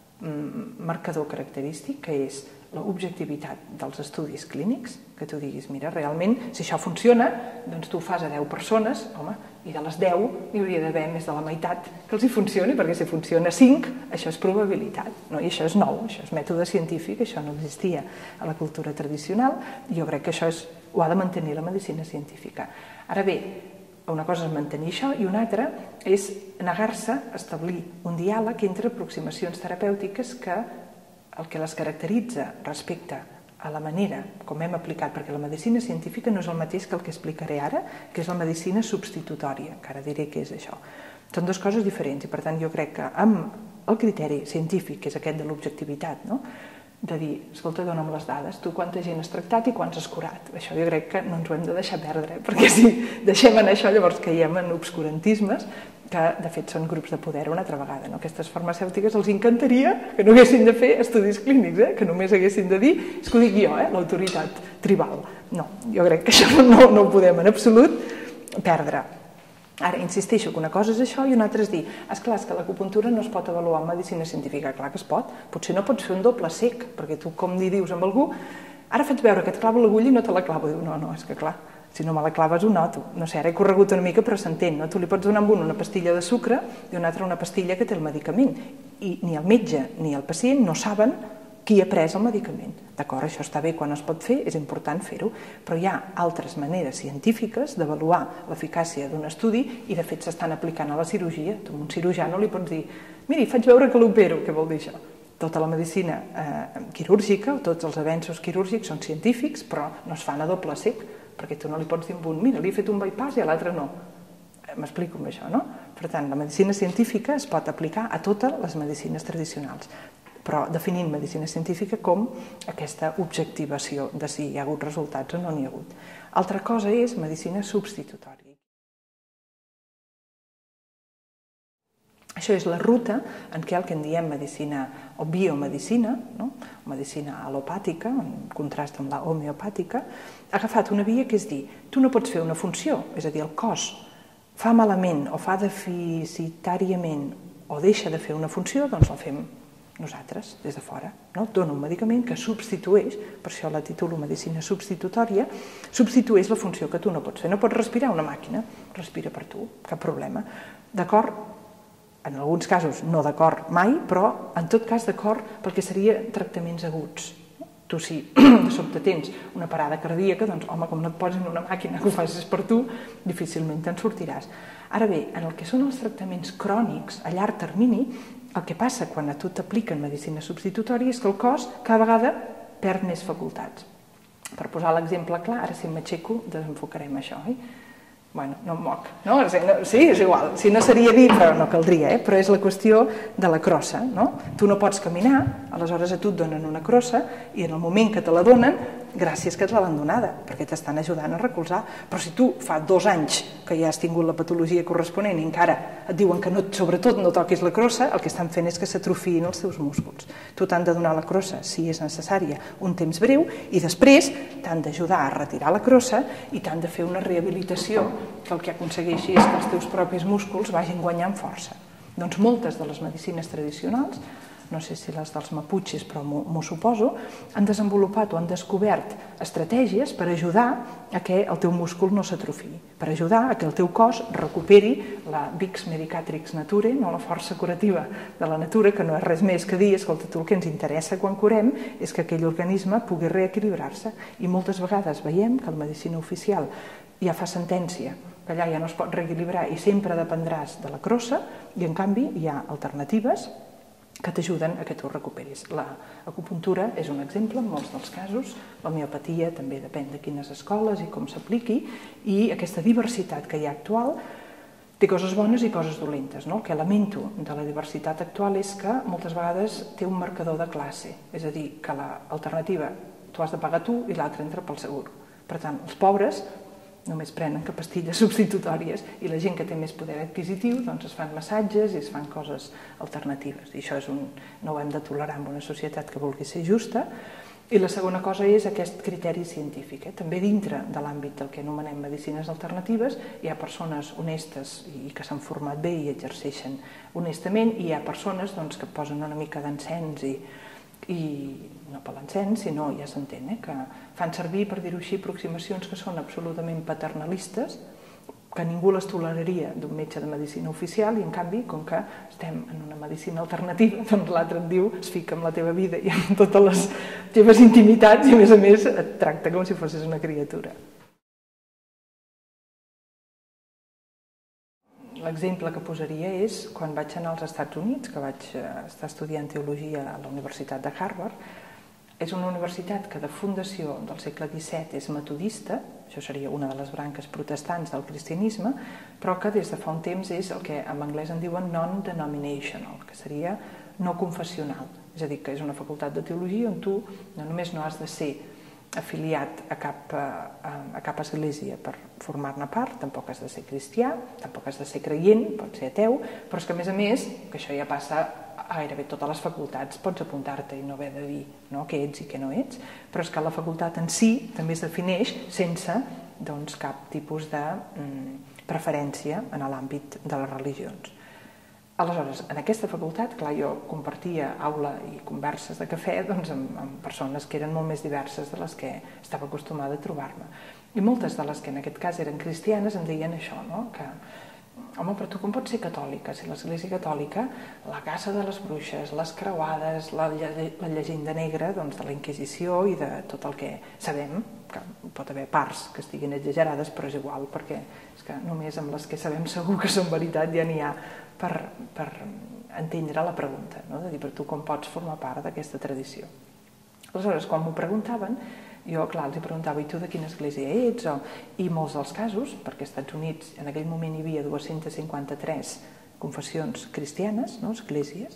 marcador característic, que és l'objectivitat dels estudis clínics, que tu diguis, mira, realment, si això funciona, doncs tu ho fas a deu persones, home, i de les deu hi hauria d'haver més de la meitat que els hi funcioni, perquè si funciona cinc, això és probabilitat, i això és nou, això és mètode científic, això no existia a la cultura tradicional, i jo crec que això ho ha de mantenir la medicina científica. Ara bé, una cosa és mantenir això i una altra és negar-se a establir un diàleg entre aproximacions terapèutiques que el que les caracteritza respecte a la manera com hem aplicat, perquè la medicina científica no és el mateix que el que explicaré ara, que és la medicina substitutòria, que ara diré què és això. Són dues coses diferents i per tant jo crec que amb el criteri científic, que és aquest de l'objectivitat, de dir, escolta, dona'm les dades, tu quanta gent has tractat i quants has curat. Això jo crec que no ens ho hem de deixar perdre, perquè si deixem en això llavors caiem en obscurantismes, que de fet són grups de poder una altra vegada. Aquestes farmacèutiques els encantaria que no haguessin de fer estudis clínics, que només haguessin de dir, és que ho dic jo, l'autoritat tribal. No, jo crec que això no ho podem en absolut perdre. Ara, insisteixo que una cosa és això i una altra és dir, esclar, és que l'acupuntura no es pot avaluar en medicina científica. Clar que es pot. Potser no pots fer un doble cec, perquè tu com li dius amb algú, ara faig veure que et clavo l'agulla i no te la clavo. Diu, no, no, és que clar, si no me la claves ho noto. No sé, ara he corregut una mica però s'entén, no? Tu li pots donar amb un una pastilla de sucre i una altra una pastilla que té el medicament. I ni el metge ni el pacient no saben qui ha pres el medicament. D'acord, això està bé quan es pot fer, és important fer-ho, però hi ha altres maneres científiques d'avaluar l'eficàcia d'un estudi i de fet s'estan aplicant a la cirurgia. Tu a un cirurgià no li pots dir, miri, faig veure que l'opero, què vol dir això? Tota la medicina quirúrgica, tots els avenços quirúrgics són científics, però no es fan a doble cec, perquè tu no li pots dir a un, mira, li he fet un bypass i a l'altre no. M'explico amb això, no? Per tant, la medicina científica es pot aplicar a totes les medicines tradicionals, però definint medicina científica com aquesta objectivació de si hi ha hagut resultats o no n'hi ha hagut. Altra cosa és medicina substitutòria. Això és la ruta en què el que en diem medicina o biomedicina, medicina al·lopàtica, en contrast amb la homeopàtica, ha agafat una via que és dir, tu no pots fer una funció, és a dir, el cos fa malament o fa deficitàriament o deixa de fer una funció, doncs la fem nosaltres, des de fora. Dona un medicament que substitueix, per això la titulo medicina substitutòria, substitueix la funció que tu no pots fer. No pots respirar una màquina, respira per tu, cap problema. D'acord? En alguns casos no d'acord mai, però en tot cas d'acord perquè seria tractaments aguts. Tu si de sobte tens una parada cardíaca, doncs home, com no et posin una màquina que ho facis per tu, difícilment te'n sortiràs. Ara bé, en el que són els tractaments crònics a llarg termini, el que passa quan a tu t'apliquen medicina substitutòria és que el cos cada vegada perd més facultats. Per posar l'exemple clar, ara si m'aixeco desenfocarem això, oi? Bueno, no em moc, no? Sí, és igual, si no seria dir, però no caldria, però és la qüestió de la crossa, no? Tu no pots caminar, aleshores a tu et donen una crossa i en el moment que te la donen gràcies que ets la abandonada, perquè t'estan ajudant a recolzar. Però si tu fa dos anys que ja has tingut la patologia corresponent i encara et diuen que no, sobretot no toquis la crossa, el que estan fent és que s'atrofien els teus músculs. Tu t'han de donar la crossa, si és necessària, un temps breu, i després t'han d'ajudar a retirar la crossa i t'han de fer una rehabilitació que el que aconsegueixi és que els teus propis músculs vagin guanyant força. Doncs moltes de les medicines tradicionals, no sé si les dels maputxes, però m'ho suposo, han desenvolupat o han descobert estratègies per ajudar a que el teu múscul no s'atrofiï, per ajudar a que el teu cos recuperi la Vix Medicatrix Nature, no la força curativa de la natura, que no és res més que dir, escolta, tu el que ens interessa quan curem és que aquell organisme pugui reequilibrar-se. I moltes vegades veiem que la medicina oficial ja fa sentència que allà ja no es pot reequilibrar i sempre dependràs de la crossa, i en canvi hi ha alternatives que t'ajuden a que tu recuperis. L'acupuntura és un exemple en molts dels casos, l'homeopatia també depèn de quines escoles i com s'apliqui, i aquesta diversitat que hi ha actual té coses bones i coses dolentes. El que lamento de la diversitat actual és que moltes vegades té un marcador de classe, és a dir, que l'alternativa tu has de pagar tu i l'altre entra pel segur. Per tant, els pobres només prenen que pastilles substitutòries i la gent que té més poder adquisitiu doncs es fan massatges i es fan coses alternatives. I això és un, no ho hem de tolerar en una societat que vulgui ser justa. I la segona cosa és aquest criteri científic. També dintre de l'àmbit del que anomenem medicines alternatives hi ha persones honestes i que s'han format bé i exerceixen honestament, i hi ha persones que posen una mica d'encens i i no per l'encens, sinó, ja s'entén, que fan servir, per dir-ho així, aproximacions que són absolutament paternalistes, que ningú les toleraria d'un metge de medicina oficial, i en canvi, com que estem en una medicina alternativa, doncs l'altre et diu, es fica en la teva vida i en totes les teves intimitats i a més a més et tracta com si fossis una criatura. L'exemple que posaria és quan vaig anar als Estats Units, que vaig estar estudiant teologia a la Universitat de Harvard. És una universitat que de fundació del segle disset és metodista, això seria una de les branques protestants del cristianisme, però que des de fa un temps és el que en anglès en diuen non-denominational, que seria no confessional. És a dir, que és una facultat de teologia on tu no només no has de ser afiliat a cap, a cap església per formar-ne part, tampoc has de ser cristià, tampoc has de ser creient, pots ser ateu, però és que a més a més, que això ja passa a gairebé totes les facultats, pots apuntar-te i no haver de dir què ets i què no ets, però és que la facultat en si també es defineix sense cap tipus de preferència en l'àmbit de les religions. Aleshores, en aquesta facultat, clar, jo compartia aula i converses de cafè amb persones que eren molt més diverses de les que estava acostumada a trobar-me. I moltes de les que en aquest cas eren cristianes em deien això, que home, però tu com pots ser catòlica? Si l'Església Catòlica, la caça de les bruixes, les creuades, la llegenda negra de la Inquisició i de tot el que sabem, que pot haver parts que estiguin exagerades, però és igual, perquè és que només amb les que sabem segur que són veritat ja n'hi ha per entendre la pregunta, de dir, però tu com pots formar part d'aquesta tradició? Aleshores, quan m'ho preguntaven, jo, clar, els preguntava, i tu de quina església ets? I molts dels casos, perquè als Estats Units en aquell moment hi havia dues-centes cinquanta-tres confessions cristianes, esglésies,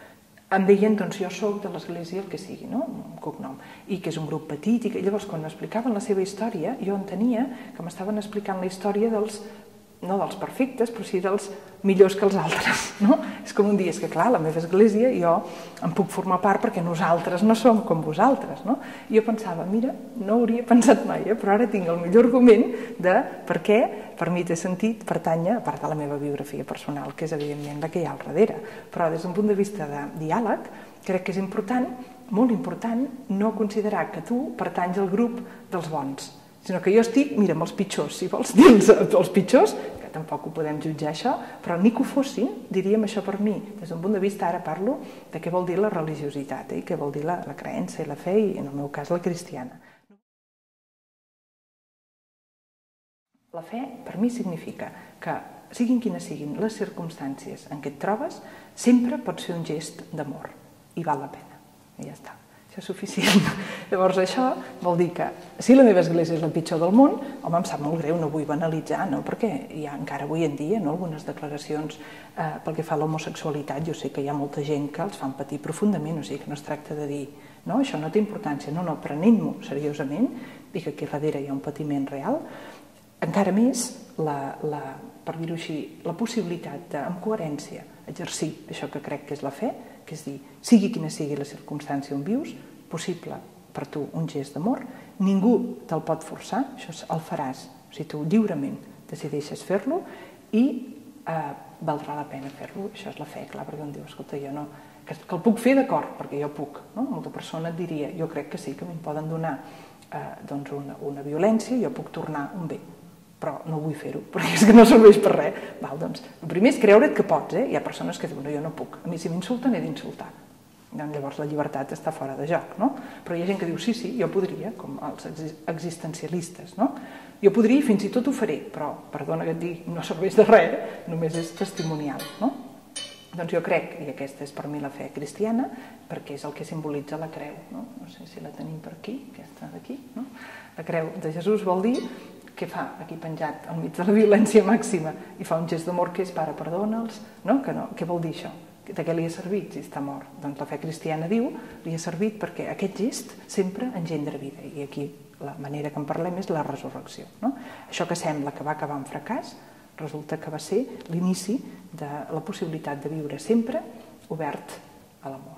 em deien, doncs jo soc de l'església el que sigui, un cognom, i que és un grup petit, i llavors quan m'explicaven la seva història, jo entenia que m'estaven explicant la història dels, no dels perfectes, però sí dels millors que els altres. És com un dia, és que clar, la meva església jo en puc formar part perquè nosaltres no som com vosaltres. I jo pensava, mira, no hauria pensat mai, però ara tinc el millor argument de per què per mi té sentit pertànyer, a part de la meva biografia personal, que és evidentment la que hi ha al darrere. Però des d'un punt de vista de diàleg, crec que és important, molt important, no considerar que tu pertanys al grup dels bons, sinó que jo estic, mira, amb els pitjors, si vols dir els pitjors, que tampoc ho podem jutjar això, però ni que ho fossin, diríem això per mi. Des d'un punt de vista, ara parlo de què vol dir la religiositat, i què vol dir la creença i la fe, i en el meu cas la cristiana. La fe, per mi, significa que, siguin quines siguin les circumstàncies en què et trobes, sempre pots fer un gest d'amor, i val la pena, i ja està. això és suficient. Llavors això vol dir que si la meva església és la pitjor del món, home, em sap molt greu, no vull banalitzar, no? Perquè hi ha encara avui en dia, no?, algunes declaracions eh, pel que fa a l'homosexualitat, jo sé que hi ha molta gent que els fan patir profundament, o sigui que no es tracta de dir no, això no té importància, no, no, prenent-m'ho seriosament i que aquí darrere hi ha un patiment real, encara més la, la, per dir-ho així, la possibilitat de, amb coherència, exercir això que crec que és la fe, que és dir, sigui quina sigui la circumstància on vius, possible per tu un gest d'amor, ningú te'l pot forçar, això el faràs si tu lliurement decideixes fer-lo i eh, valdrà la pena fer-lo, això és la fe, clar, perquè em diu, escolta, jo no, que, que el puc fer d'acord, perquè jo puc, no? Molta persona et diria, jo crec que sí, que m'hi poden donar eh, doncs una, una violència, jo puc tornar un bé, però no vull fer-ho, perquè és que no serveix per res. Val, doncs, el primer és creure't que pots, eh? Hi ha persones que diuen, no, jo no puc, a mi si m'insulten he d'insultar. Doncs llavors la llibertat està fora de joc, no? Però hi ha gent que diu, sí, sí, jo podria, com els existencialistes, no? Jo podria i fins i tot ho faré, però, perdona que et digui, no serveix de res, només és testimonial, no? Doncs jo crec, i aquesta és per mi la fe cristiana, perquè és el que simbolitza la creu, no? No sé si la tenim per aquí, aquesta d'aquí, no? La creu de Jesús vol dir què fa aquí penjat al mig de la violència màxima i fa un gest d'amor que és pare, perdona'ls, no? Que no? Què vol dir això? De què li ha servit si està mort? Doncs la fe cristiana diu li ha servit perquè aquest gest sempre engendra vida i aquí la manera que en parlem és la resurrecció, no? Això que sembla que va acabar en fracàs resulta que va ser l'inici de la possibilitat de viure sempre obert a l'amor.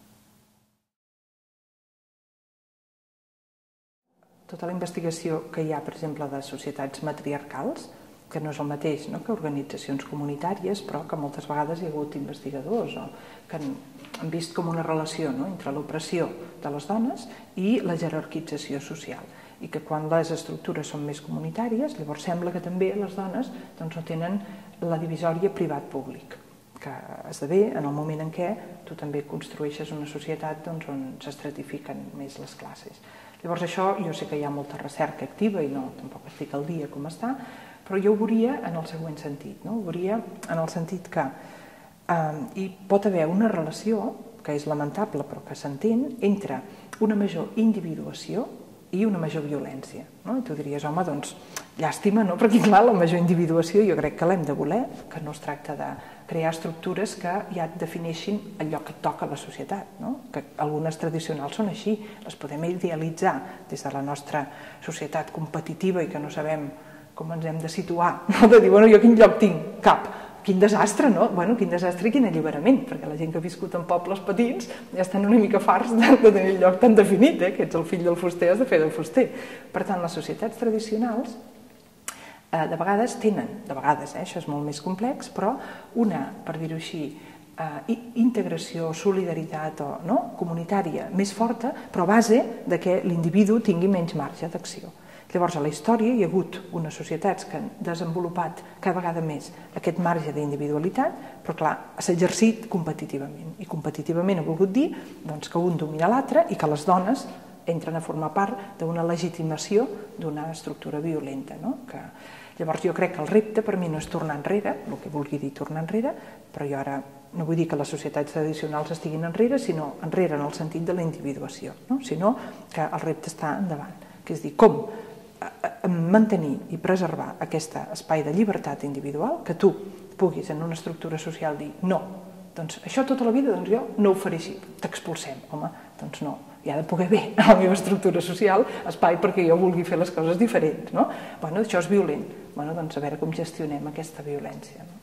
Tota la investigació que hi ha, per exemple, de societats matriarcals, que no és el mateix, no?, que organitzacions comunitàries, però que moltes vegades hi ha hagut investigadors o que han, han vist com una relació, no?, entre l'opressió de les dones i la jerarquització social. I que quan les estructures són més comunitàries, llavors sembla que també les dones doncs, no tenen la divisòria privat-públic, que esdevé en el moment en què tu també construeixes una societat doncs, on s'estratifiquen més les classes. Llavors això, jo sé que hi ha molta recerca activa i no, tampoc estic al dia com està, però jo ho veuria en el següent sentit, no? Ho veuria en el sentit que eh, hi pot haver una relació, que és lamentable però que s'entén, entre una major individuació i una major violència, no? I tu diries, home, doncs, llàstima, no? Perquè clar, la major individuació jo crec que l'hem de voler, que no es tracta de crear estructures que ja et defineixin el lloc que et toca a la societat, no? Que algunes tradicionals són així, les podem idealitzar des de la nostra societat competitiva i que no sabem com ens hem de situar, no? De dir, bueno, jo quin lloc tinc? Cap. Quin desastre, no? Bueno, quin desastre i quin alliberament, perquè la gent que ha viscut en pobles petits ja estan una mica farts de, de tenir el lloc tan definit, eh? Que ets el fill del fuster, has de fer del fuster. Per tant, les societats tradicionals eh, de vegades tenen, de vegades, eh, això és molt més complex, però una, per dir-ho així, eh, integració, solidaritat o, no? comunitària més forta, però a base de que l'individu tingui menys marge d'acció. Llavors, a la història hi ha hagut unes societats que han desenvolupat cada vegada més aquest marge d'individualitat, però clar, s'ha exercit competitivament. I competitivament ha volgut dir doncs, que un domina l'altre i que les dones entren a formar part d'una legitimació d'una estructura violenta. No? Que... Llavors, jo crec que el repte per mi no és tornar enrere, el que vulgui dir tornar enrere, però jo ara no vull dir que les societats tradicionals estiguin enrere, sinó enrere en el sentit de la individuació, no? Sinó que el repte està endavant, que és dir, com mantenir i preservar aquest espai de llibertat individual, que tu puguis en una estructura social dir no, doncs això tota la vida doncs jo no ho faré així, t'expulsem, home, doncs no, hi ha de poder haver a la meva estructura social espai perquè jo vulgui fer les coses diferents, no? Bueno, això és violent, bueno, doncs a veure com gestionem aquesta violència, no?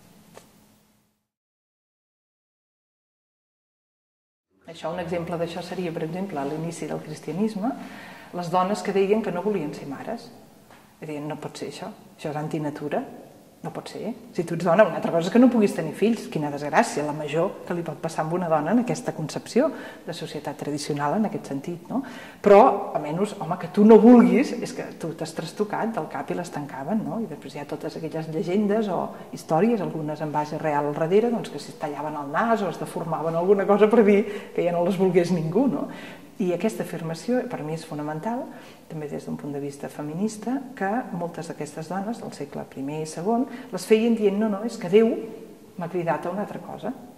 Això, un exemple d'això seria, per exemple, a l'inici del cristianisme, les dones que deien que no volien ser mares. I deien, no pot ser això, això és antinatura, no pot ser. Si tu ets dona, una altra cosa és que no puguis tenir fills, quina desgràcia, la major que li pot passar a una dona en aquesta concepció de societat tradicional en aquest sentit, no? Però, almenys, home, que tu no vulguis, és que tu t'has trastocat del cap i les tancaven, no? I després hi ha totes aquelles llegendes o històries, algunes en base real al darrere, doncs que si es tallaven el nas o es deformaven alguna cosa per dir que ja no les volgués ningú, no? I aquesta afirmació, per mi, és fonamental, també des d'un punt de vista feminista, que moltes d'aquestes dones del segle primer i segon les feien dient, no, no, és que Déu m'ha cridat a una altra cosa.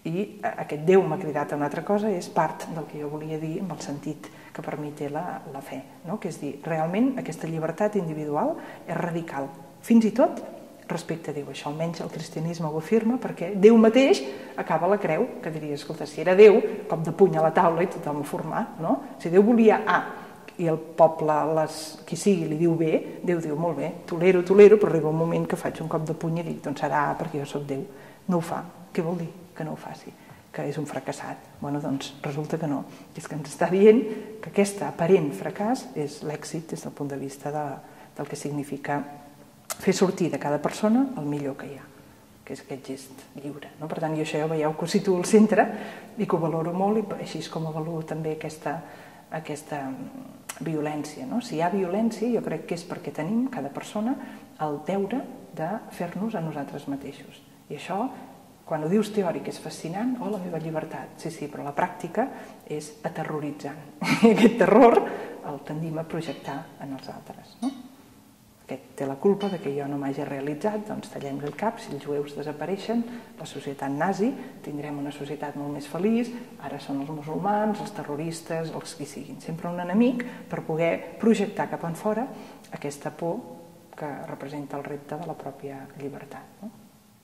I aquest Déu m'ha cridat a una altra cosa és part del que jo volia dir amb el sentit que per mi té la, la fe, no? Que és dir, realment aquesta llibertat individual és radical, fins i tot respecte a Déu. Això almenys el cristianisme ho afirma, perquè Déu mateix acaba la creu, que diria, escolta, si era Déu, cop de puny a la taula i tothom a formar, no? Si Déu volia A i el poble, les, qui sigui, li diu B, Déu diu, molt bé, tolero, tolero, però arriba un moment que faig un cop de puny i dic, doncs serà A perquè jo soc Déu. No ho fa. Què vol dir? Que no ho faci, que és un fracassat. Bueno, doncs resulta que no. És que ens està dient que aquest aparent fracàs és l'èxit des del punt de vista de, del que significa fer sortir de cada persona el millor que hi ha, que és aquest gest lliure. No? Per tant, jo això ja veieu que ho situo al centre i que ho valoro molt, i així és com valoro també aquesta, aquesta violència. No? Si hi ha violència, jo crec que és perquè tenim, cada persona, el deure de fer-nos a nosaltres mateixos. I això, quan ho dius teòric, és fascinant, oh, la meva llibertat, sí, sí, però la pràctica és aterroritzant. I aquest terror el tendim a projectar en els altres. No? Aquest té la culpa de que jo no m'hagi realitzat, doncs tallem el cap, si els jueus desapareixen, la societat nazi, tindrem una societat molt més feliç, ara són els musulmans, els terroristes, els qui siguin, sempre un enemic per poder projectar cap enfora aquesta por que representa el repte de la pròpia llibertat. No?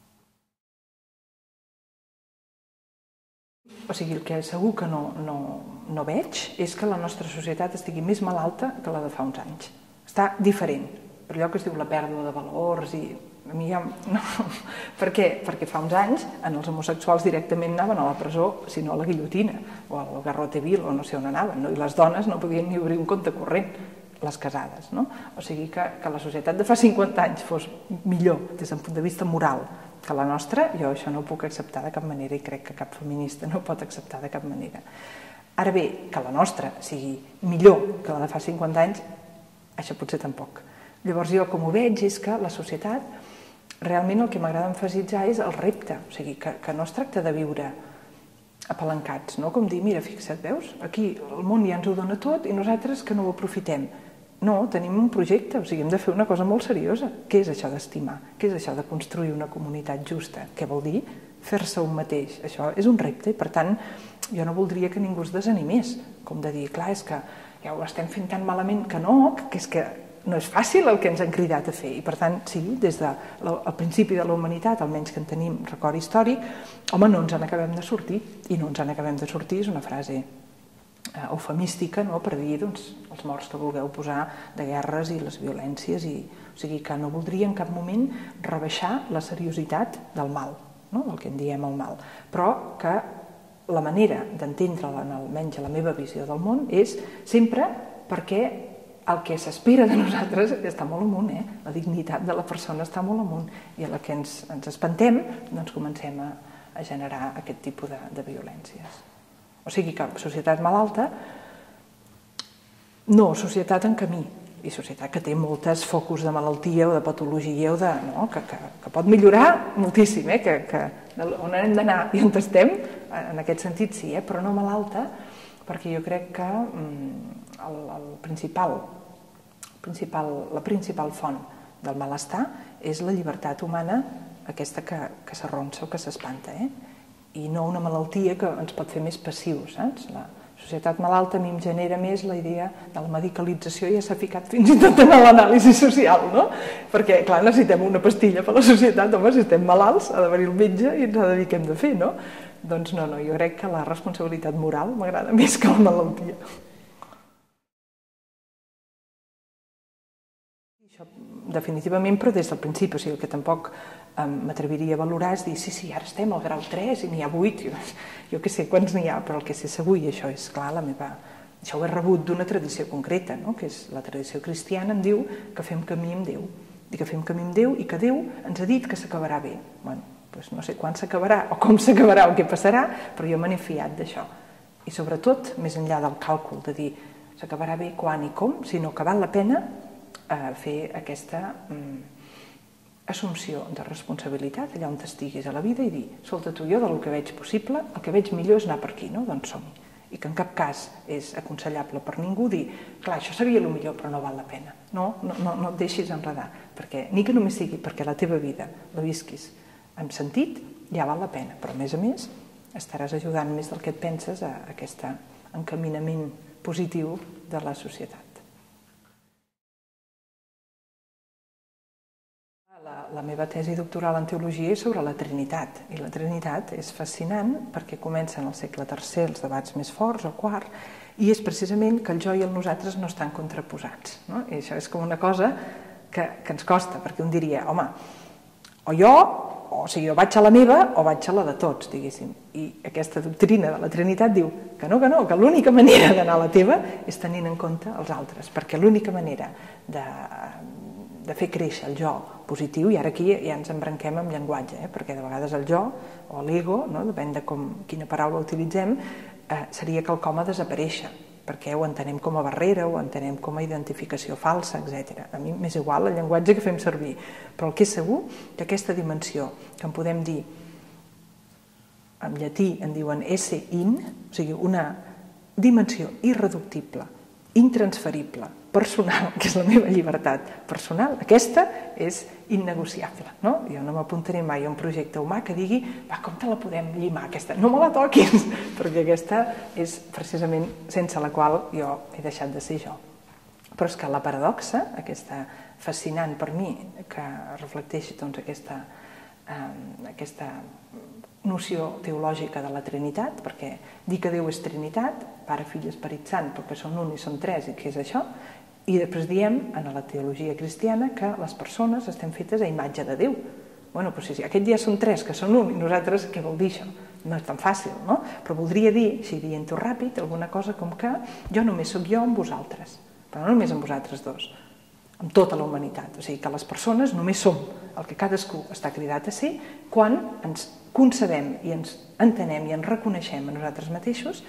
O sigui, el que segur que no, no, no veig és que la nostra societat estigui més malalta que la de fa uns anys. Està diferent, per allò que es diu la pèrdua de valors i a mi ja... No. Per què? Perquè fa uns anys els homosexuals directament anaven a la presó, si no a la guillotina, o al garrote vil, o no sé on anaven, no? I les dones no podien ni obrir un compte corrent, les casades, no? O sigui que, que la societat de fa cinquanta anys fos millor des del punt de vista moral que la nostra, jo això no ho puc acceptar de cap manera i crec que cap feminista no ho pot acceptar de cap manera. Ara bé, que la nostra sigui millor que la de fa cinquanta anys, això potser tampoc. Llavors jo com ho veig és que la societat, realment el que m'agrada emfasitzar és el repte, o sigui que, que no es tracta de viure apalancats, no? Com dir, mira, fixa't, veus, aquí el món ja ens ho dona tot i nosaltres que no ho aprofitem. No, tenim un projecte, o sigui, hem de fer una cosa molt seriosa. Què és això d'estimar? Què és això de construir una comunitat justa? Què vol dir? Fer-se un mateix. Això és un repte i, per tant, jo no voldria que ningú es desanimés, com de dir, clar, és que ja ho estem fent tan malament que no, que és que no és fàcil el que ens han cridat a fer. I, per tant, sí, des del principi de la humanitat, almenys que en tenim record històric, home, no ens en acabem de sortir. I no ens en acabem de sortir és una frase eufemística, no?, per dir doncs, els morts que vulgueu posar de guerres i les violències. I, o sigui que no voldria en cap moment rebaixar la seriositat del mal, no?, del que en diem el mal, però que la manera d'entendre-la, almenys a la meva visió del món, és sempre perquè el que s'espera de nosaltres està molt amunt, eh? La dignitat de la persona està molt amunt, i a la que ens, ens espantem, doncs comencem a, a generar aquest tipus de, de violències. O sigui que societat malalta, no, societat en camí, i societat que té moltes focus de malaltia o de patologia, o de, no, que, que, que pot millorar moltíssim, eh? que, que on hem d'anar i on estem, en aquest sentit sí, eh? Però no malalta, perquè jo crec que el, el principal, principal, la principal font del malestar és la llibertat humana, aquesta que, que s'arronsa o que s'espanta, eh? I no una malaltia que ens pot fer més passius, saps? La societat malalta a mi em genera més la idea de la medicalització, ja s'ha ficat fins i tot en l'anàlisi social, no? Perquè, clar, necessitem una pastilla per a la societat, home, si estem malalts ha de venir el metge i ens ha de dir què hem de fer, no? Doncs no, no, jo crec que la responsabilitat moral m'agrada més que la malaltia. Això, definitivament, però des del principi, o sigui, el que tampoc m'atreviria a valorar és dir, sí, sí, ara estem al grau tres i n'hi ha vuit, jo què sé quants n'hi ha, però el que sé segur, i això és clar, la meva... Això ho he rebut d'una tradició concreta, no?, que és la tradició cristiana, em diu que fem camí amb Déu, i que fem camí amb Déu i que Déu ens ha dit que s'acabarà bé. Bueno, doncs no sé quan s'acabarà o com s'acabarà o què passarà, però jo me n'he fiat d'això. I sobretot, més enllà del càlcul de dir s'acabarà bé quan i com, sinó que val la pena eh, fer aquesta... Mm, assumpció de responsabilitat allà on estiguis a la vida i dir, escolta tu, jo del que veig possible, el que veig millor és anar per aquí, no? Doncs som-hi. I que en cap cas és aconsellable per ningú dir, clar, això seria el millor però no val la pena. No, no, no, no et deixis enredar, perquè ni que només sigui perquè la teva vida la visquis amb sentit, ja val la pena, però a més a més estaràs ajudant més del que et penses a aquest encaminament positiu de la societat. La, la meva tesi doctoral en teologia és sobre la Trinitat, i la Trinitat és fascinant perquè comencen al segle tercer els debats més forts, o quart, i és precisament que el jo i el nosaltres no estan contraposats. No? I això és com una cosa que, que ens costa, perquè un diria, home, o jo, o sigui, jo vaig a la meva o vaig a la de tots, diguéssim. I aquesta doctrina de la Trinitat diu que no, que no, que l'única manera d'anar a la teva és tenint en compte els altres, perquè l'única manera de, de fer créixer el jo positiu, i ara aquí ja ens embranquem amb llenguatge, eh? perquè de vegades el jo o l'ego, no? depèn de com, quina paraula utilitzem, eh, seria quelcom a desaparèixer, perquè ho entenem com a barrera, ho entenem com a identificació falsa, etcètera. A mi m'és igual el llenguatge que fem servir, però el que és segur que aquesta dimensió, que en podem dir, en llatí en diuen esse in, o sigui, una dimensió irreductible, intransferible, personal, que és la meva llibertat personal, aquesta és innegociable. No? Jo no m'apuntaré mai a un projecte humà que digui va, com te la podem llimar, aquesta? No me la toquis, perquè aquesta és precisament sense la qual jo he deixat de ser jo. Però és que la paradoxa, aquesta fascinant per mi, que reflecteix doncs, aquesta, eh, aquesta noció teològica de la Trinitat, perquè dir que Déu és Trinitat, Pare, Fill i Esperit Sant, perquè són un i són tres, i què és això? I després diem, en la teologia cristiana, que les persones estem fetes a imatge de Déu. Bueno, doncs si aquest dia són tres, que són un, i nosaltres, què vol dir això? No és tan fàcil, no? Però voldria dir, si dient-ho ràpid, alguna cosa com que jo només sóc jo amb vosaltres, però no només amb vosaltres dos, amb tota la humanitat. O sigui, que les persones només som el que cadascú està cridat a ser quan ens concebem i ens entenem i ens reconeixem a nosaltres mateixos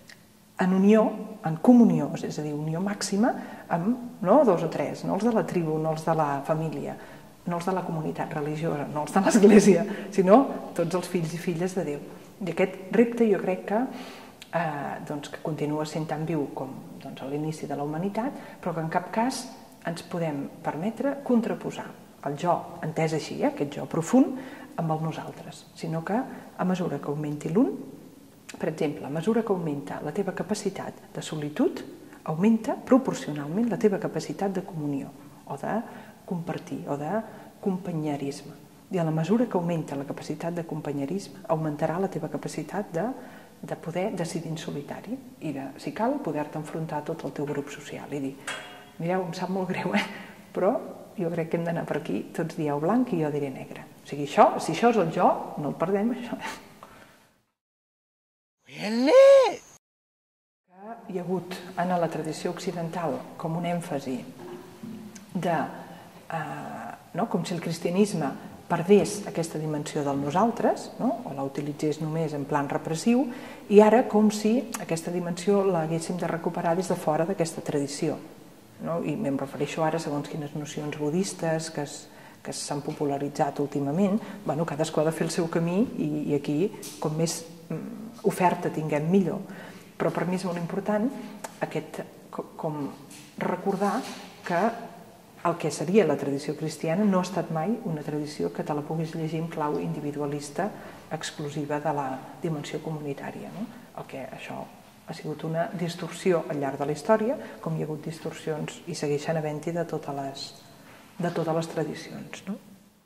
en unió, en comunió, és a dir, unió màxima amb no dos o tres, no els de la tribu, no els de la família, no els de la comunitat religiosa, no els de l'església, sinó tots els fills i filles de Déu. I aquest repte jo crec que, eh, doncs, que continua sent tan viu com doncs, a l'inici de la humanitat, però que en cap cas ens podem permetre contraposar el jo, entès així, eh, aquest jo profund, amb el nosaltres, sinó que a mesura que augmenti l'un, per exemple, a mesura que augmenta la teva capacitat de solitud, augmenta proporcionalment la teva capacitat de comunió, o de compartir, o de companyerisme. I a la mesura que augmenta la capacitat de companyerisme, augmentarà la teva capacitat de, de poder decidir en solitari i de, si cal, poder-te enfrontar a tot el teu grup social i dir, mireu, em sap molt greu, eh? però jo crec que hem d'anar per aquí, tots dieu blanc i jo diré negre. O sigui, això, si això és el jo, no el perdem, això. Really? Hi ha hagut en la tradició occidental com un èmfasi de, eh, no? com si el cristianisme perdés aquesta dimensió del nosaltres, no? o la utilitzés només en plan repressiu, i ara com si aquesta dimensió l'haguéssim de recuperar des de fora d'aquesta tradició. No? I em refereixo ara segons quines nocions budistes que es que s'han popularitzat últimament, bueno, cadascú ha de fer el seu camí i, i aquí, com més mm, oferta tinguem, millor. Però per mi és molt important aquest, com recordar que el que seria la tradició cristiana no ha estat mai una tradició que te la puguis llegir en clau individualista exclusiva de la dimensió comunitària. No? El que això ha sigut una distorsió al llarg de la història, com hi ha hagut distorsions i segueixen havent-hi de totes les de totes les tradicions. No?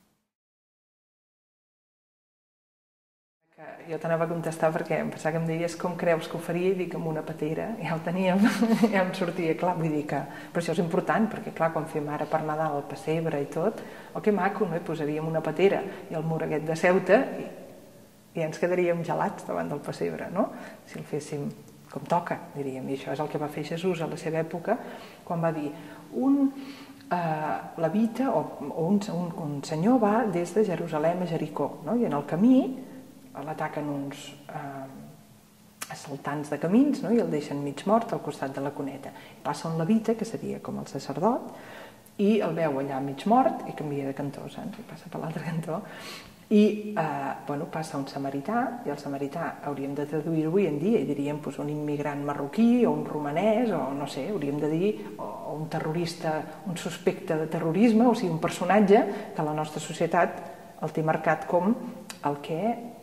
Jo t'anava a contestar perquè em pensava que em deies com creus que ho faria i dic amb una patera, ja ho teníem, ja em sortia, clar, vull dir que... Però això és important, perquè clar, quan fem ara per Nadal el pessebre i tot, oh, que maco, no? I posaríem una patera i el mur aquest de Ceuta i, i ens quedaríem gelats davant del pessebre, no? Si el féssim com toca, diríem, i això és el que va fer Jesús a la seva època, quan va dir un... Uh, levita o, o un, un, un senyor va des de Jerusalem a Jericó, no? I en el camí l'ataquen uns uh, assaltants de camins, no? I el deixen mig mort al costat de la cuneta. I passa un levita, que seria com el sacerdot, i el veu allà mig mort i canvia de cantó, saps? I passa per l'altre cantó. I eh, bueno, passa un samarità, i el samarità hauríem de traduir-ho avui en dia i diríem pues, un immigrant marroquí o un romanès o no sé, hauríem de dir o, o un terrorista, un suspecte de terrorisme, o sigui, un personatge que la nostra societat el té marcat com el que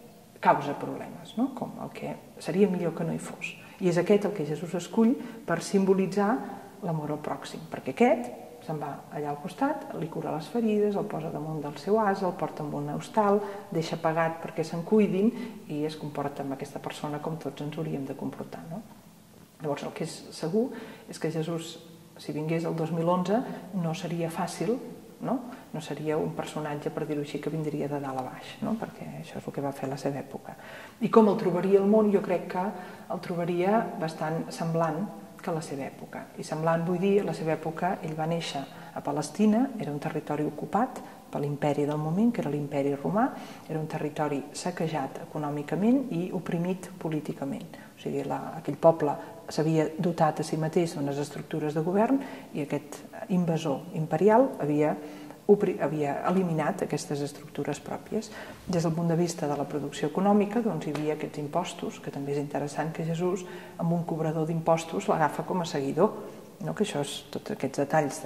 causa problemes, com el que seria millor que no hi fos. I és aquest el que Jesús escull per simbolitzar l'amor al pròxim, perquè aquest se'n va allà al costat, li cura les ferides, el posa damunt del seu ase, el porta amb un hostal, deixa pagat perquè se'n cuidin i es comporta amb aquesta persona com tots ens hauríem de comportar. Llavors, el que és segur és que Jesús, si vingués el dos mil onze, no seria fàcil, no seria un personatge, per dir-ho així, que vindria de dalt a baix, perquè això és el que va fer a la seva època. I com el trobaria el món? Jo crec que el trobaria bastant semblant que a la seva època. I semblant vull dir, a la seva època ell va néixer a Palestina, era un territori ocupat per l'imperi del moment, que era l'imperi romà, era un territori saquejat econòmicament i oprimit políticament. O sigui, aquell poble s'havia dotat a si mateix d'unes estructures de govern i aquest invasor imperial havia havia eliminat aquestes estructures pròpies. Des del punt de vista de la producció econòmica, doncs hi havia aquests impostos, que també és interessant que Jesús, amb un cobrador d'impostos, l'agafa com a seguidor, que això és tots aquests detalls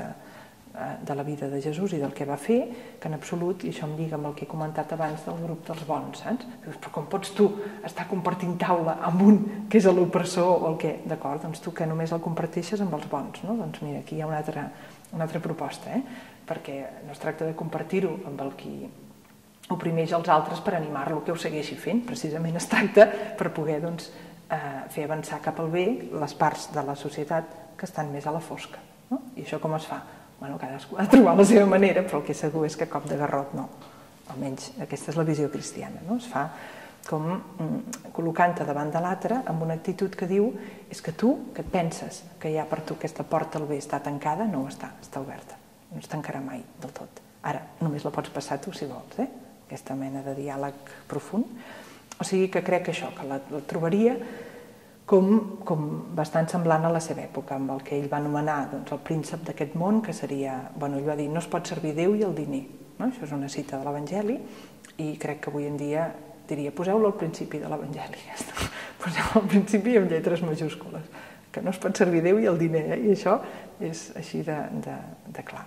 de la vida de Jesús i del que va fer, que en absolut, i això em lliga amb el que he comentat abans del grup dels bons, saps? Però com pots tu estar compartint taula amb un que és l'opressor o el que... D'acord, doncs tu que només el comparteixes amb els bons, no? Doncs mira, aquí hi ha una altra proposta, eh? Perquè no es tracta de compartir-ho amb el qui oprimeix els altres per animar-lo que ho segueixi fent, precisament es tracta per poder fer avançar cap al bé les parts de la societat que estan més a la fosca. I això com es fa? Bé, cadascú ha de trobar la seva manera, però el que segur és que a cop de garrot no. Almenys aquesta és la visió cristiana. Es fa com col·locant-te davant de l'altre amb una actitud que diu és que tu, que et penses que ja per tu aquesta porta al bé està tancada, no ho està, està oberta. No es tancarà mai del tot. Ara, només la pots passar tu si vols, eh? Aquesta mena de diàleg profund. O sigui que crec que això, que la trobaria com bastant semblant a la seva època, amb el que ell va anomenar el príncep d'aquest món, que seria, bueno, ell va dir, no es pot servir Déu i el diner. Això és una cita de l'Evangeli i crec que avui en dia diria, poseu-lo al principi de l'Evangeli. Poseu-lo al principi amb lletres majúscules, que no es pot servir Déu i el diner, i això és així de clar.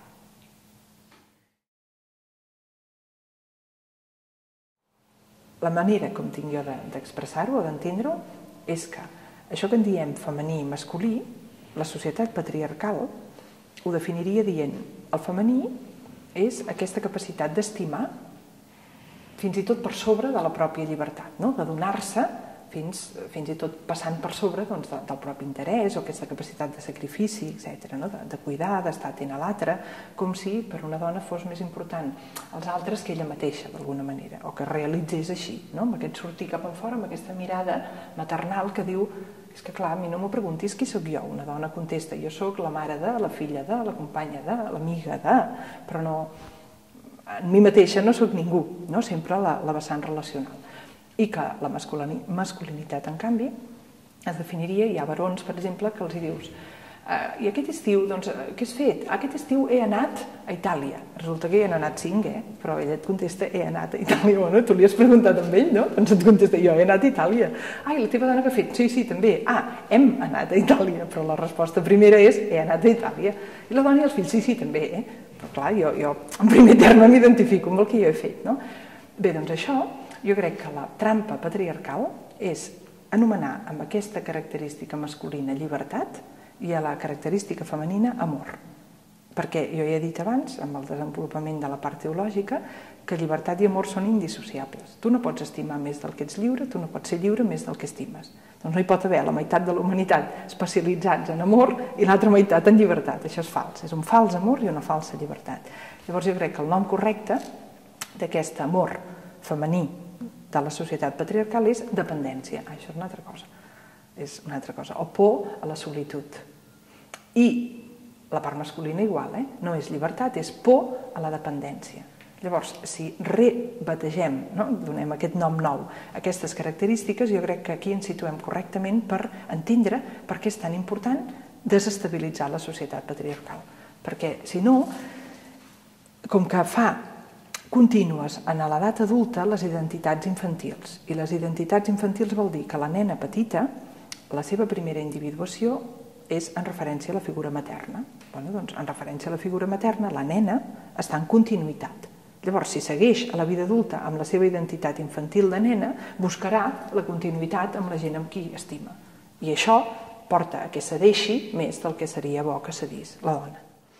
La manera com tinc jo d'expressar-ho o d'entendre-ho és que això que en diem femení i masculí, la societat patriarcal ho definiria dient el femení és aquesta capacitat d'estimar fins i tot per sobre de la pròpia llibertat, de donar-se fins i tot passant per sobre del propi interès o aquesta capacitat de sacrifici, etcètera, de cuidar, d'estar atent a l'altre, com si per una dona fos més important els altres que ella mateixa, d'alguna manera, o que realitzés així, amb aquest sortir cap enfora, amb aquesta mirada maternal que diu és que clar, a mi no m'ho preguntis qui sóc jo. Una dona contesta, jo sóc la mare de, la filla de, la companya de, l'amiga de, però no, en mi mateixa no sóc ningú, sempre la vessant relacional. I que la masculinitat, en canvi, es definiria, hi ha barons, per exemple, que els hi dius i aquest estiu, doncs, què has fet? Aquest estiu he anat a Itàlia. Resulta que hi han anat cinc, eh? Però ella et contesta, he anat a Itàlia. Bueno, tu li has preguntat amb ell, no? Doncs et contesta, jo he anat a Itàlia. Ai, la teva dona què ha fet? Sí, sí, també. Ah, hem anat a Itàlia. Però la resposta primera és, he anat a Itàlia. I la dona i els fills, sí, sí, també, eh? Però clar, jo en primer terme m'identifico amb el que jo he fet, no? Bé, doncs això, jo crec que la trampa patriarcal és anomenar amb aquesta característica masculina llibertat i a la característica femenina amor. Perquè jo ja he dit abans, amb el desenvolupament de la part teològica, que llibertat i amor són indissociables. Tu no pots estimar més del que ets lliure, tu no pots ser lliure més del que estimes. Doncs no hi pot haver la meitat de la humanitat especialitzats en amor i l'altra meitat en llibertat. Això és fals. És un fals amor i una falsa llibertat. Llavors jo crec que el nom correcte d'aquest amor femení de la societat patriarcal és dependència. Ah, això és una altra cosa. És una altra cosa. O por a la solitud. I la part masculina igual, eh? No és llibertat, és por a la dependència. Llavors, si rebategem, donem aquest nom nou, aquestes característiques, jo crec que aquí ens situem correctament per entendre per què és tan important desestabilitzar la societat patriarcal. Perquè, si no, com que fa contínues en l'edat adulta les identitats infantils. I les identitats infantils vol dir que la nena petita, la seva primera individuació és en referència a la figura materna. En referència a la figura materna, la nena està en continuïtat. Llavors, si segueix a la vida adulta amb la seva identitat infantil de nena, buscarà la continuïtat amb la gent amb qui estima. I això porta a que cedeixi més del que seria bo que cedís la dona.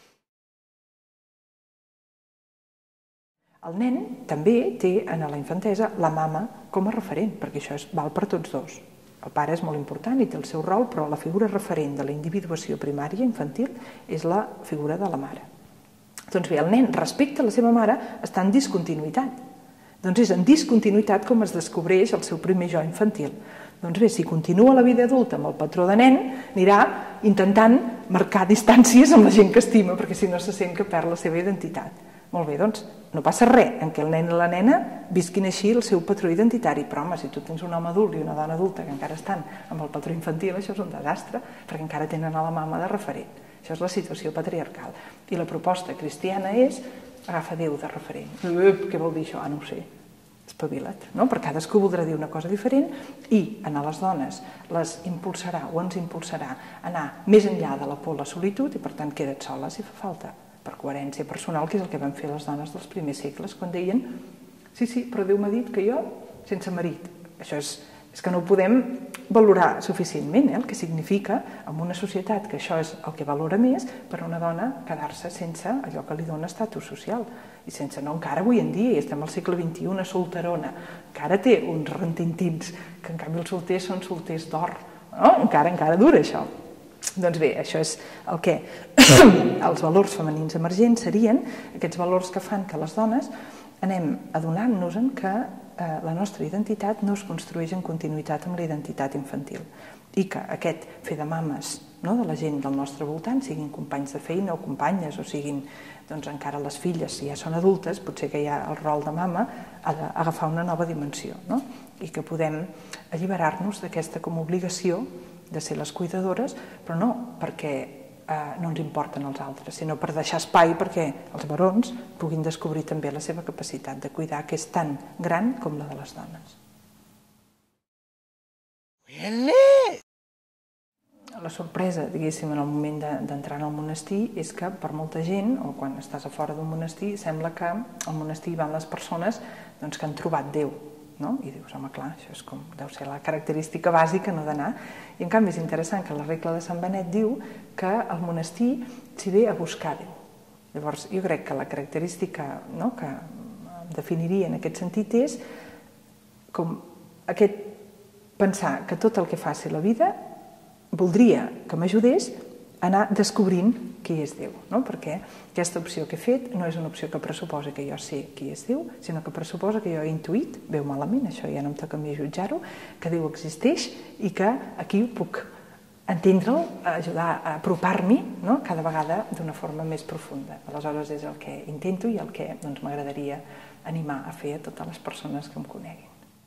El nen també té en la infantesa la mama com a referent, perquè això val per tots dos. El pare és molt important i té el seu rol, però la figura referent de la individuació primària infantil és la figura de la mare. Doncs bé, el nen respecte a la seva mare està en discontinuïtat. Doncs és en discontinuïtat com es descobreix el seu primer jo infantil. Doncs bé, si continua la vida adulta amb el patró de nen, anirà intentant marcar distàncies amb la gent que estima, perquè si no se sent que perd la seva identitat. Molt bé, doncs no passa res en què el nen i la nena visquin així el seu patró identitari, però home, si tu tens un home adult i una dona adulta que encara estan amb el patró infantil, això és un desastre, perquè encara tenen a la mama de referent. Això és la situació patriarcal. I la proposta cristiana és agafa Déu de referent. Què vol dir això? Ah, no ho sé. Espavila't, no? Perquè cadascú voldrà dir una cosa diferent i a les dones les impulsarà o ens impulsarà a anar més enllà de la por a la solitud i per tant queda't sola si fa falta, per coherència personal, que és el que van fer les dones dels primers segles quan deien sí, sí, però Déu m'ha dit que jo sense marit. Això és, és que no ho podem valorar suficientment, eh? El que significa en una societat que això és el que valora més per a una dona quedar-se sense allò que li dona estatus social i sense, no, encara avui en dia, i estem al segle vint-i-u, una solterona, encara té uns rentintins, que en canvi els solters són solters d'or, no? Encara, encara dura això. Doncs bé, això és el que els valors femenins emergents serien, aquests valors que fan que les dones anem adonant-nos que eh, la nostra identitat no es construeix en continuïtat amb la identitat infantil i que aquest fer de mames, no, de la gent del nostre voltant, siguin companys de feina o companyes o siguin doncs, encara les filles, si ja són adultes, potser que ja el rol de mama ha d'agafar una nova dimensió, no? I que podem alliberar-nos d'aquesta com a obligació de ser les cuidadores, però no perquè eh, no ens importen els altres, sinó per deixar espai perquè els barons puguin descobrir també la seva capacitat de cuidar, que és tan gran com la de les dones. La sorpresa, diguéssim, en el moment d'entrar en el monestir és que per molta gent, o quan estàs a fora d'un monestir, sembla que al monestir van les persones doncs, que han trobat Déu. No? I dius, home, clar, això és com, deu ser la característica bàsica, no d'anar. I en canvi és interessant que la regla de Sant Benet diu que al monestir s'hi ve a buscar Déu. Llavors, jo crec que la característica, no, que definiria en aquest sentit és com aquest pensar que tot el que faci la vida voldria que m'ajudés a anar descobrint qui és Déu, no? Perquè aquesta opció que he fet no és una opció que pressuposa que jo sé qui és Déu, sinó que pressuposa que jo he intuït, veu malament, això ja no em toca a mi jutjar-ho, que Déu existeix i que aquí puc entendre'l, ajudar a apropar-m'hi, no? Cada vegada d'una forma més profunda. Aleshores és el que intento i el que doncs, m'agradaria animar a fer a totes les persones que em coneguin.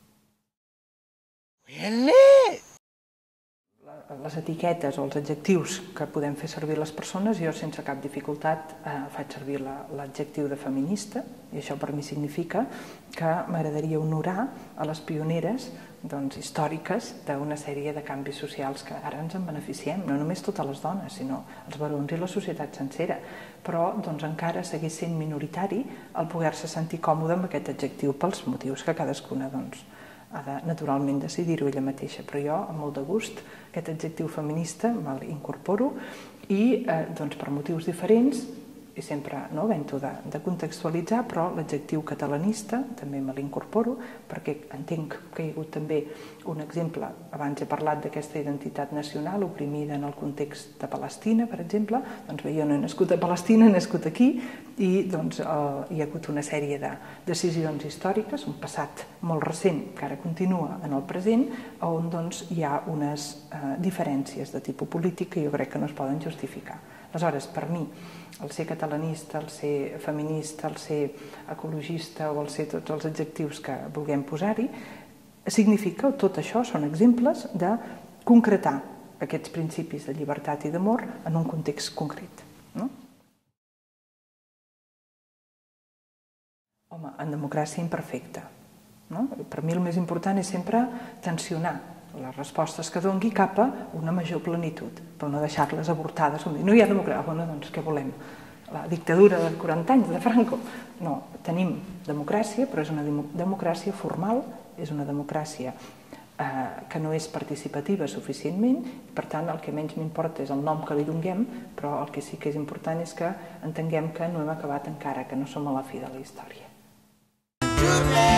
Les etiquetes o els adjectius que podem fer servir les persones, jo sense cap dificultat eh, faig servir l'adjectiu de feminista, i això per mi significa que m'agradaria honorar a les pioneres doncs, històriques d'una sèrie de canvis socials que ara ens en beneficiem, no només totes les dones, sinó els barons i la societat sencera, però doncs, encara segueix sent minoritari el poder-se sentir còmode amb aquest adjectiu pels motius que cadascuna doncs, ha de naturalment decidir-ho ella mateixa, però jo, amb molt de gust, aquest adjectiu feminista me l'incorporo i eh, doncs, per motius diferents, i sempre no, havent-ho de, de contextualitzar, però l'adjectiu catalanista també me l'incorporo perquè entenc que hi ha hagut també un exemple, abans he parlat d'aquesta identitat nacional oprimida en el context de Palestina, per exemple, doncs bé, jo no he nascut a Palestina, he nascut aquí i doncs, eh, hi ha hagut una sèrie de decisions històriques, un passat molt recent que ara continua en el present, on doncs, hi ha unes eh, diferències de tipus polític que jo crec que no es poden justificar. Aleshores, per mi, el ser catalanista, el ser feminista, el ser ecologista o el ser tots els adjectius que vulguem posar-hi, significa, tot això són exemples de concretar aquests principis de llibertat i d'amor en un context concret. No? Home, en democràcia imperfecta. No? Per mi el més important és sempre tensionar les respostes que doni cap a una major plenitud, però no deixar-les avortades, com dir, no hi ha democràcia, bueno, doncs què volem? la dictadura de quaranta anys de Franco. No, tenim democràcia, però és una democràcia formal, és una democràcia que no és participativa suficientment, per tant el que menys m'importa és el nom que li donem, però el que sí que és important és que entenguem que no hem acabat encara, que no som a la fi de la història.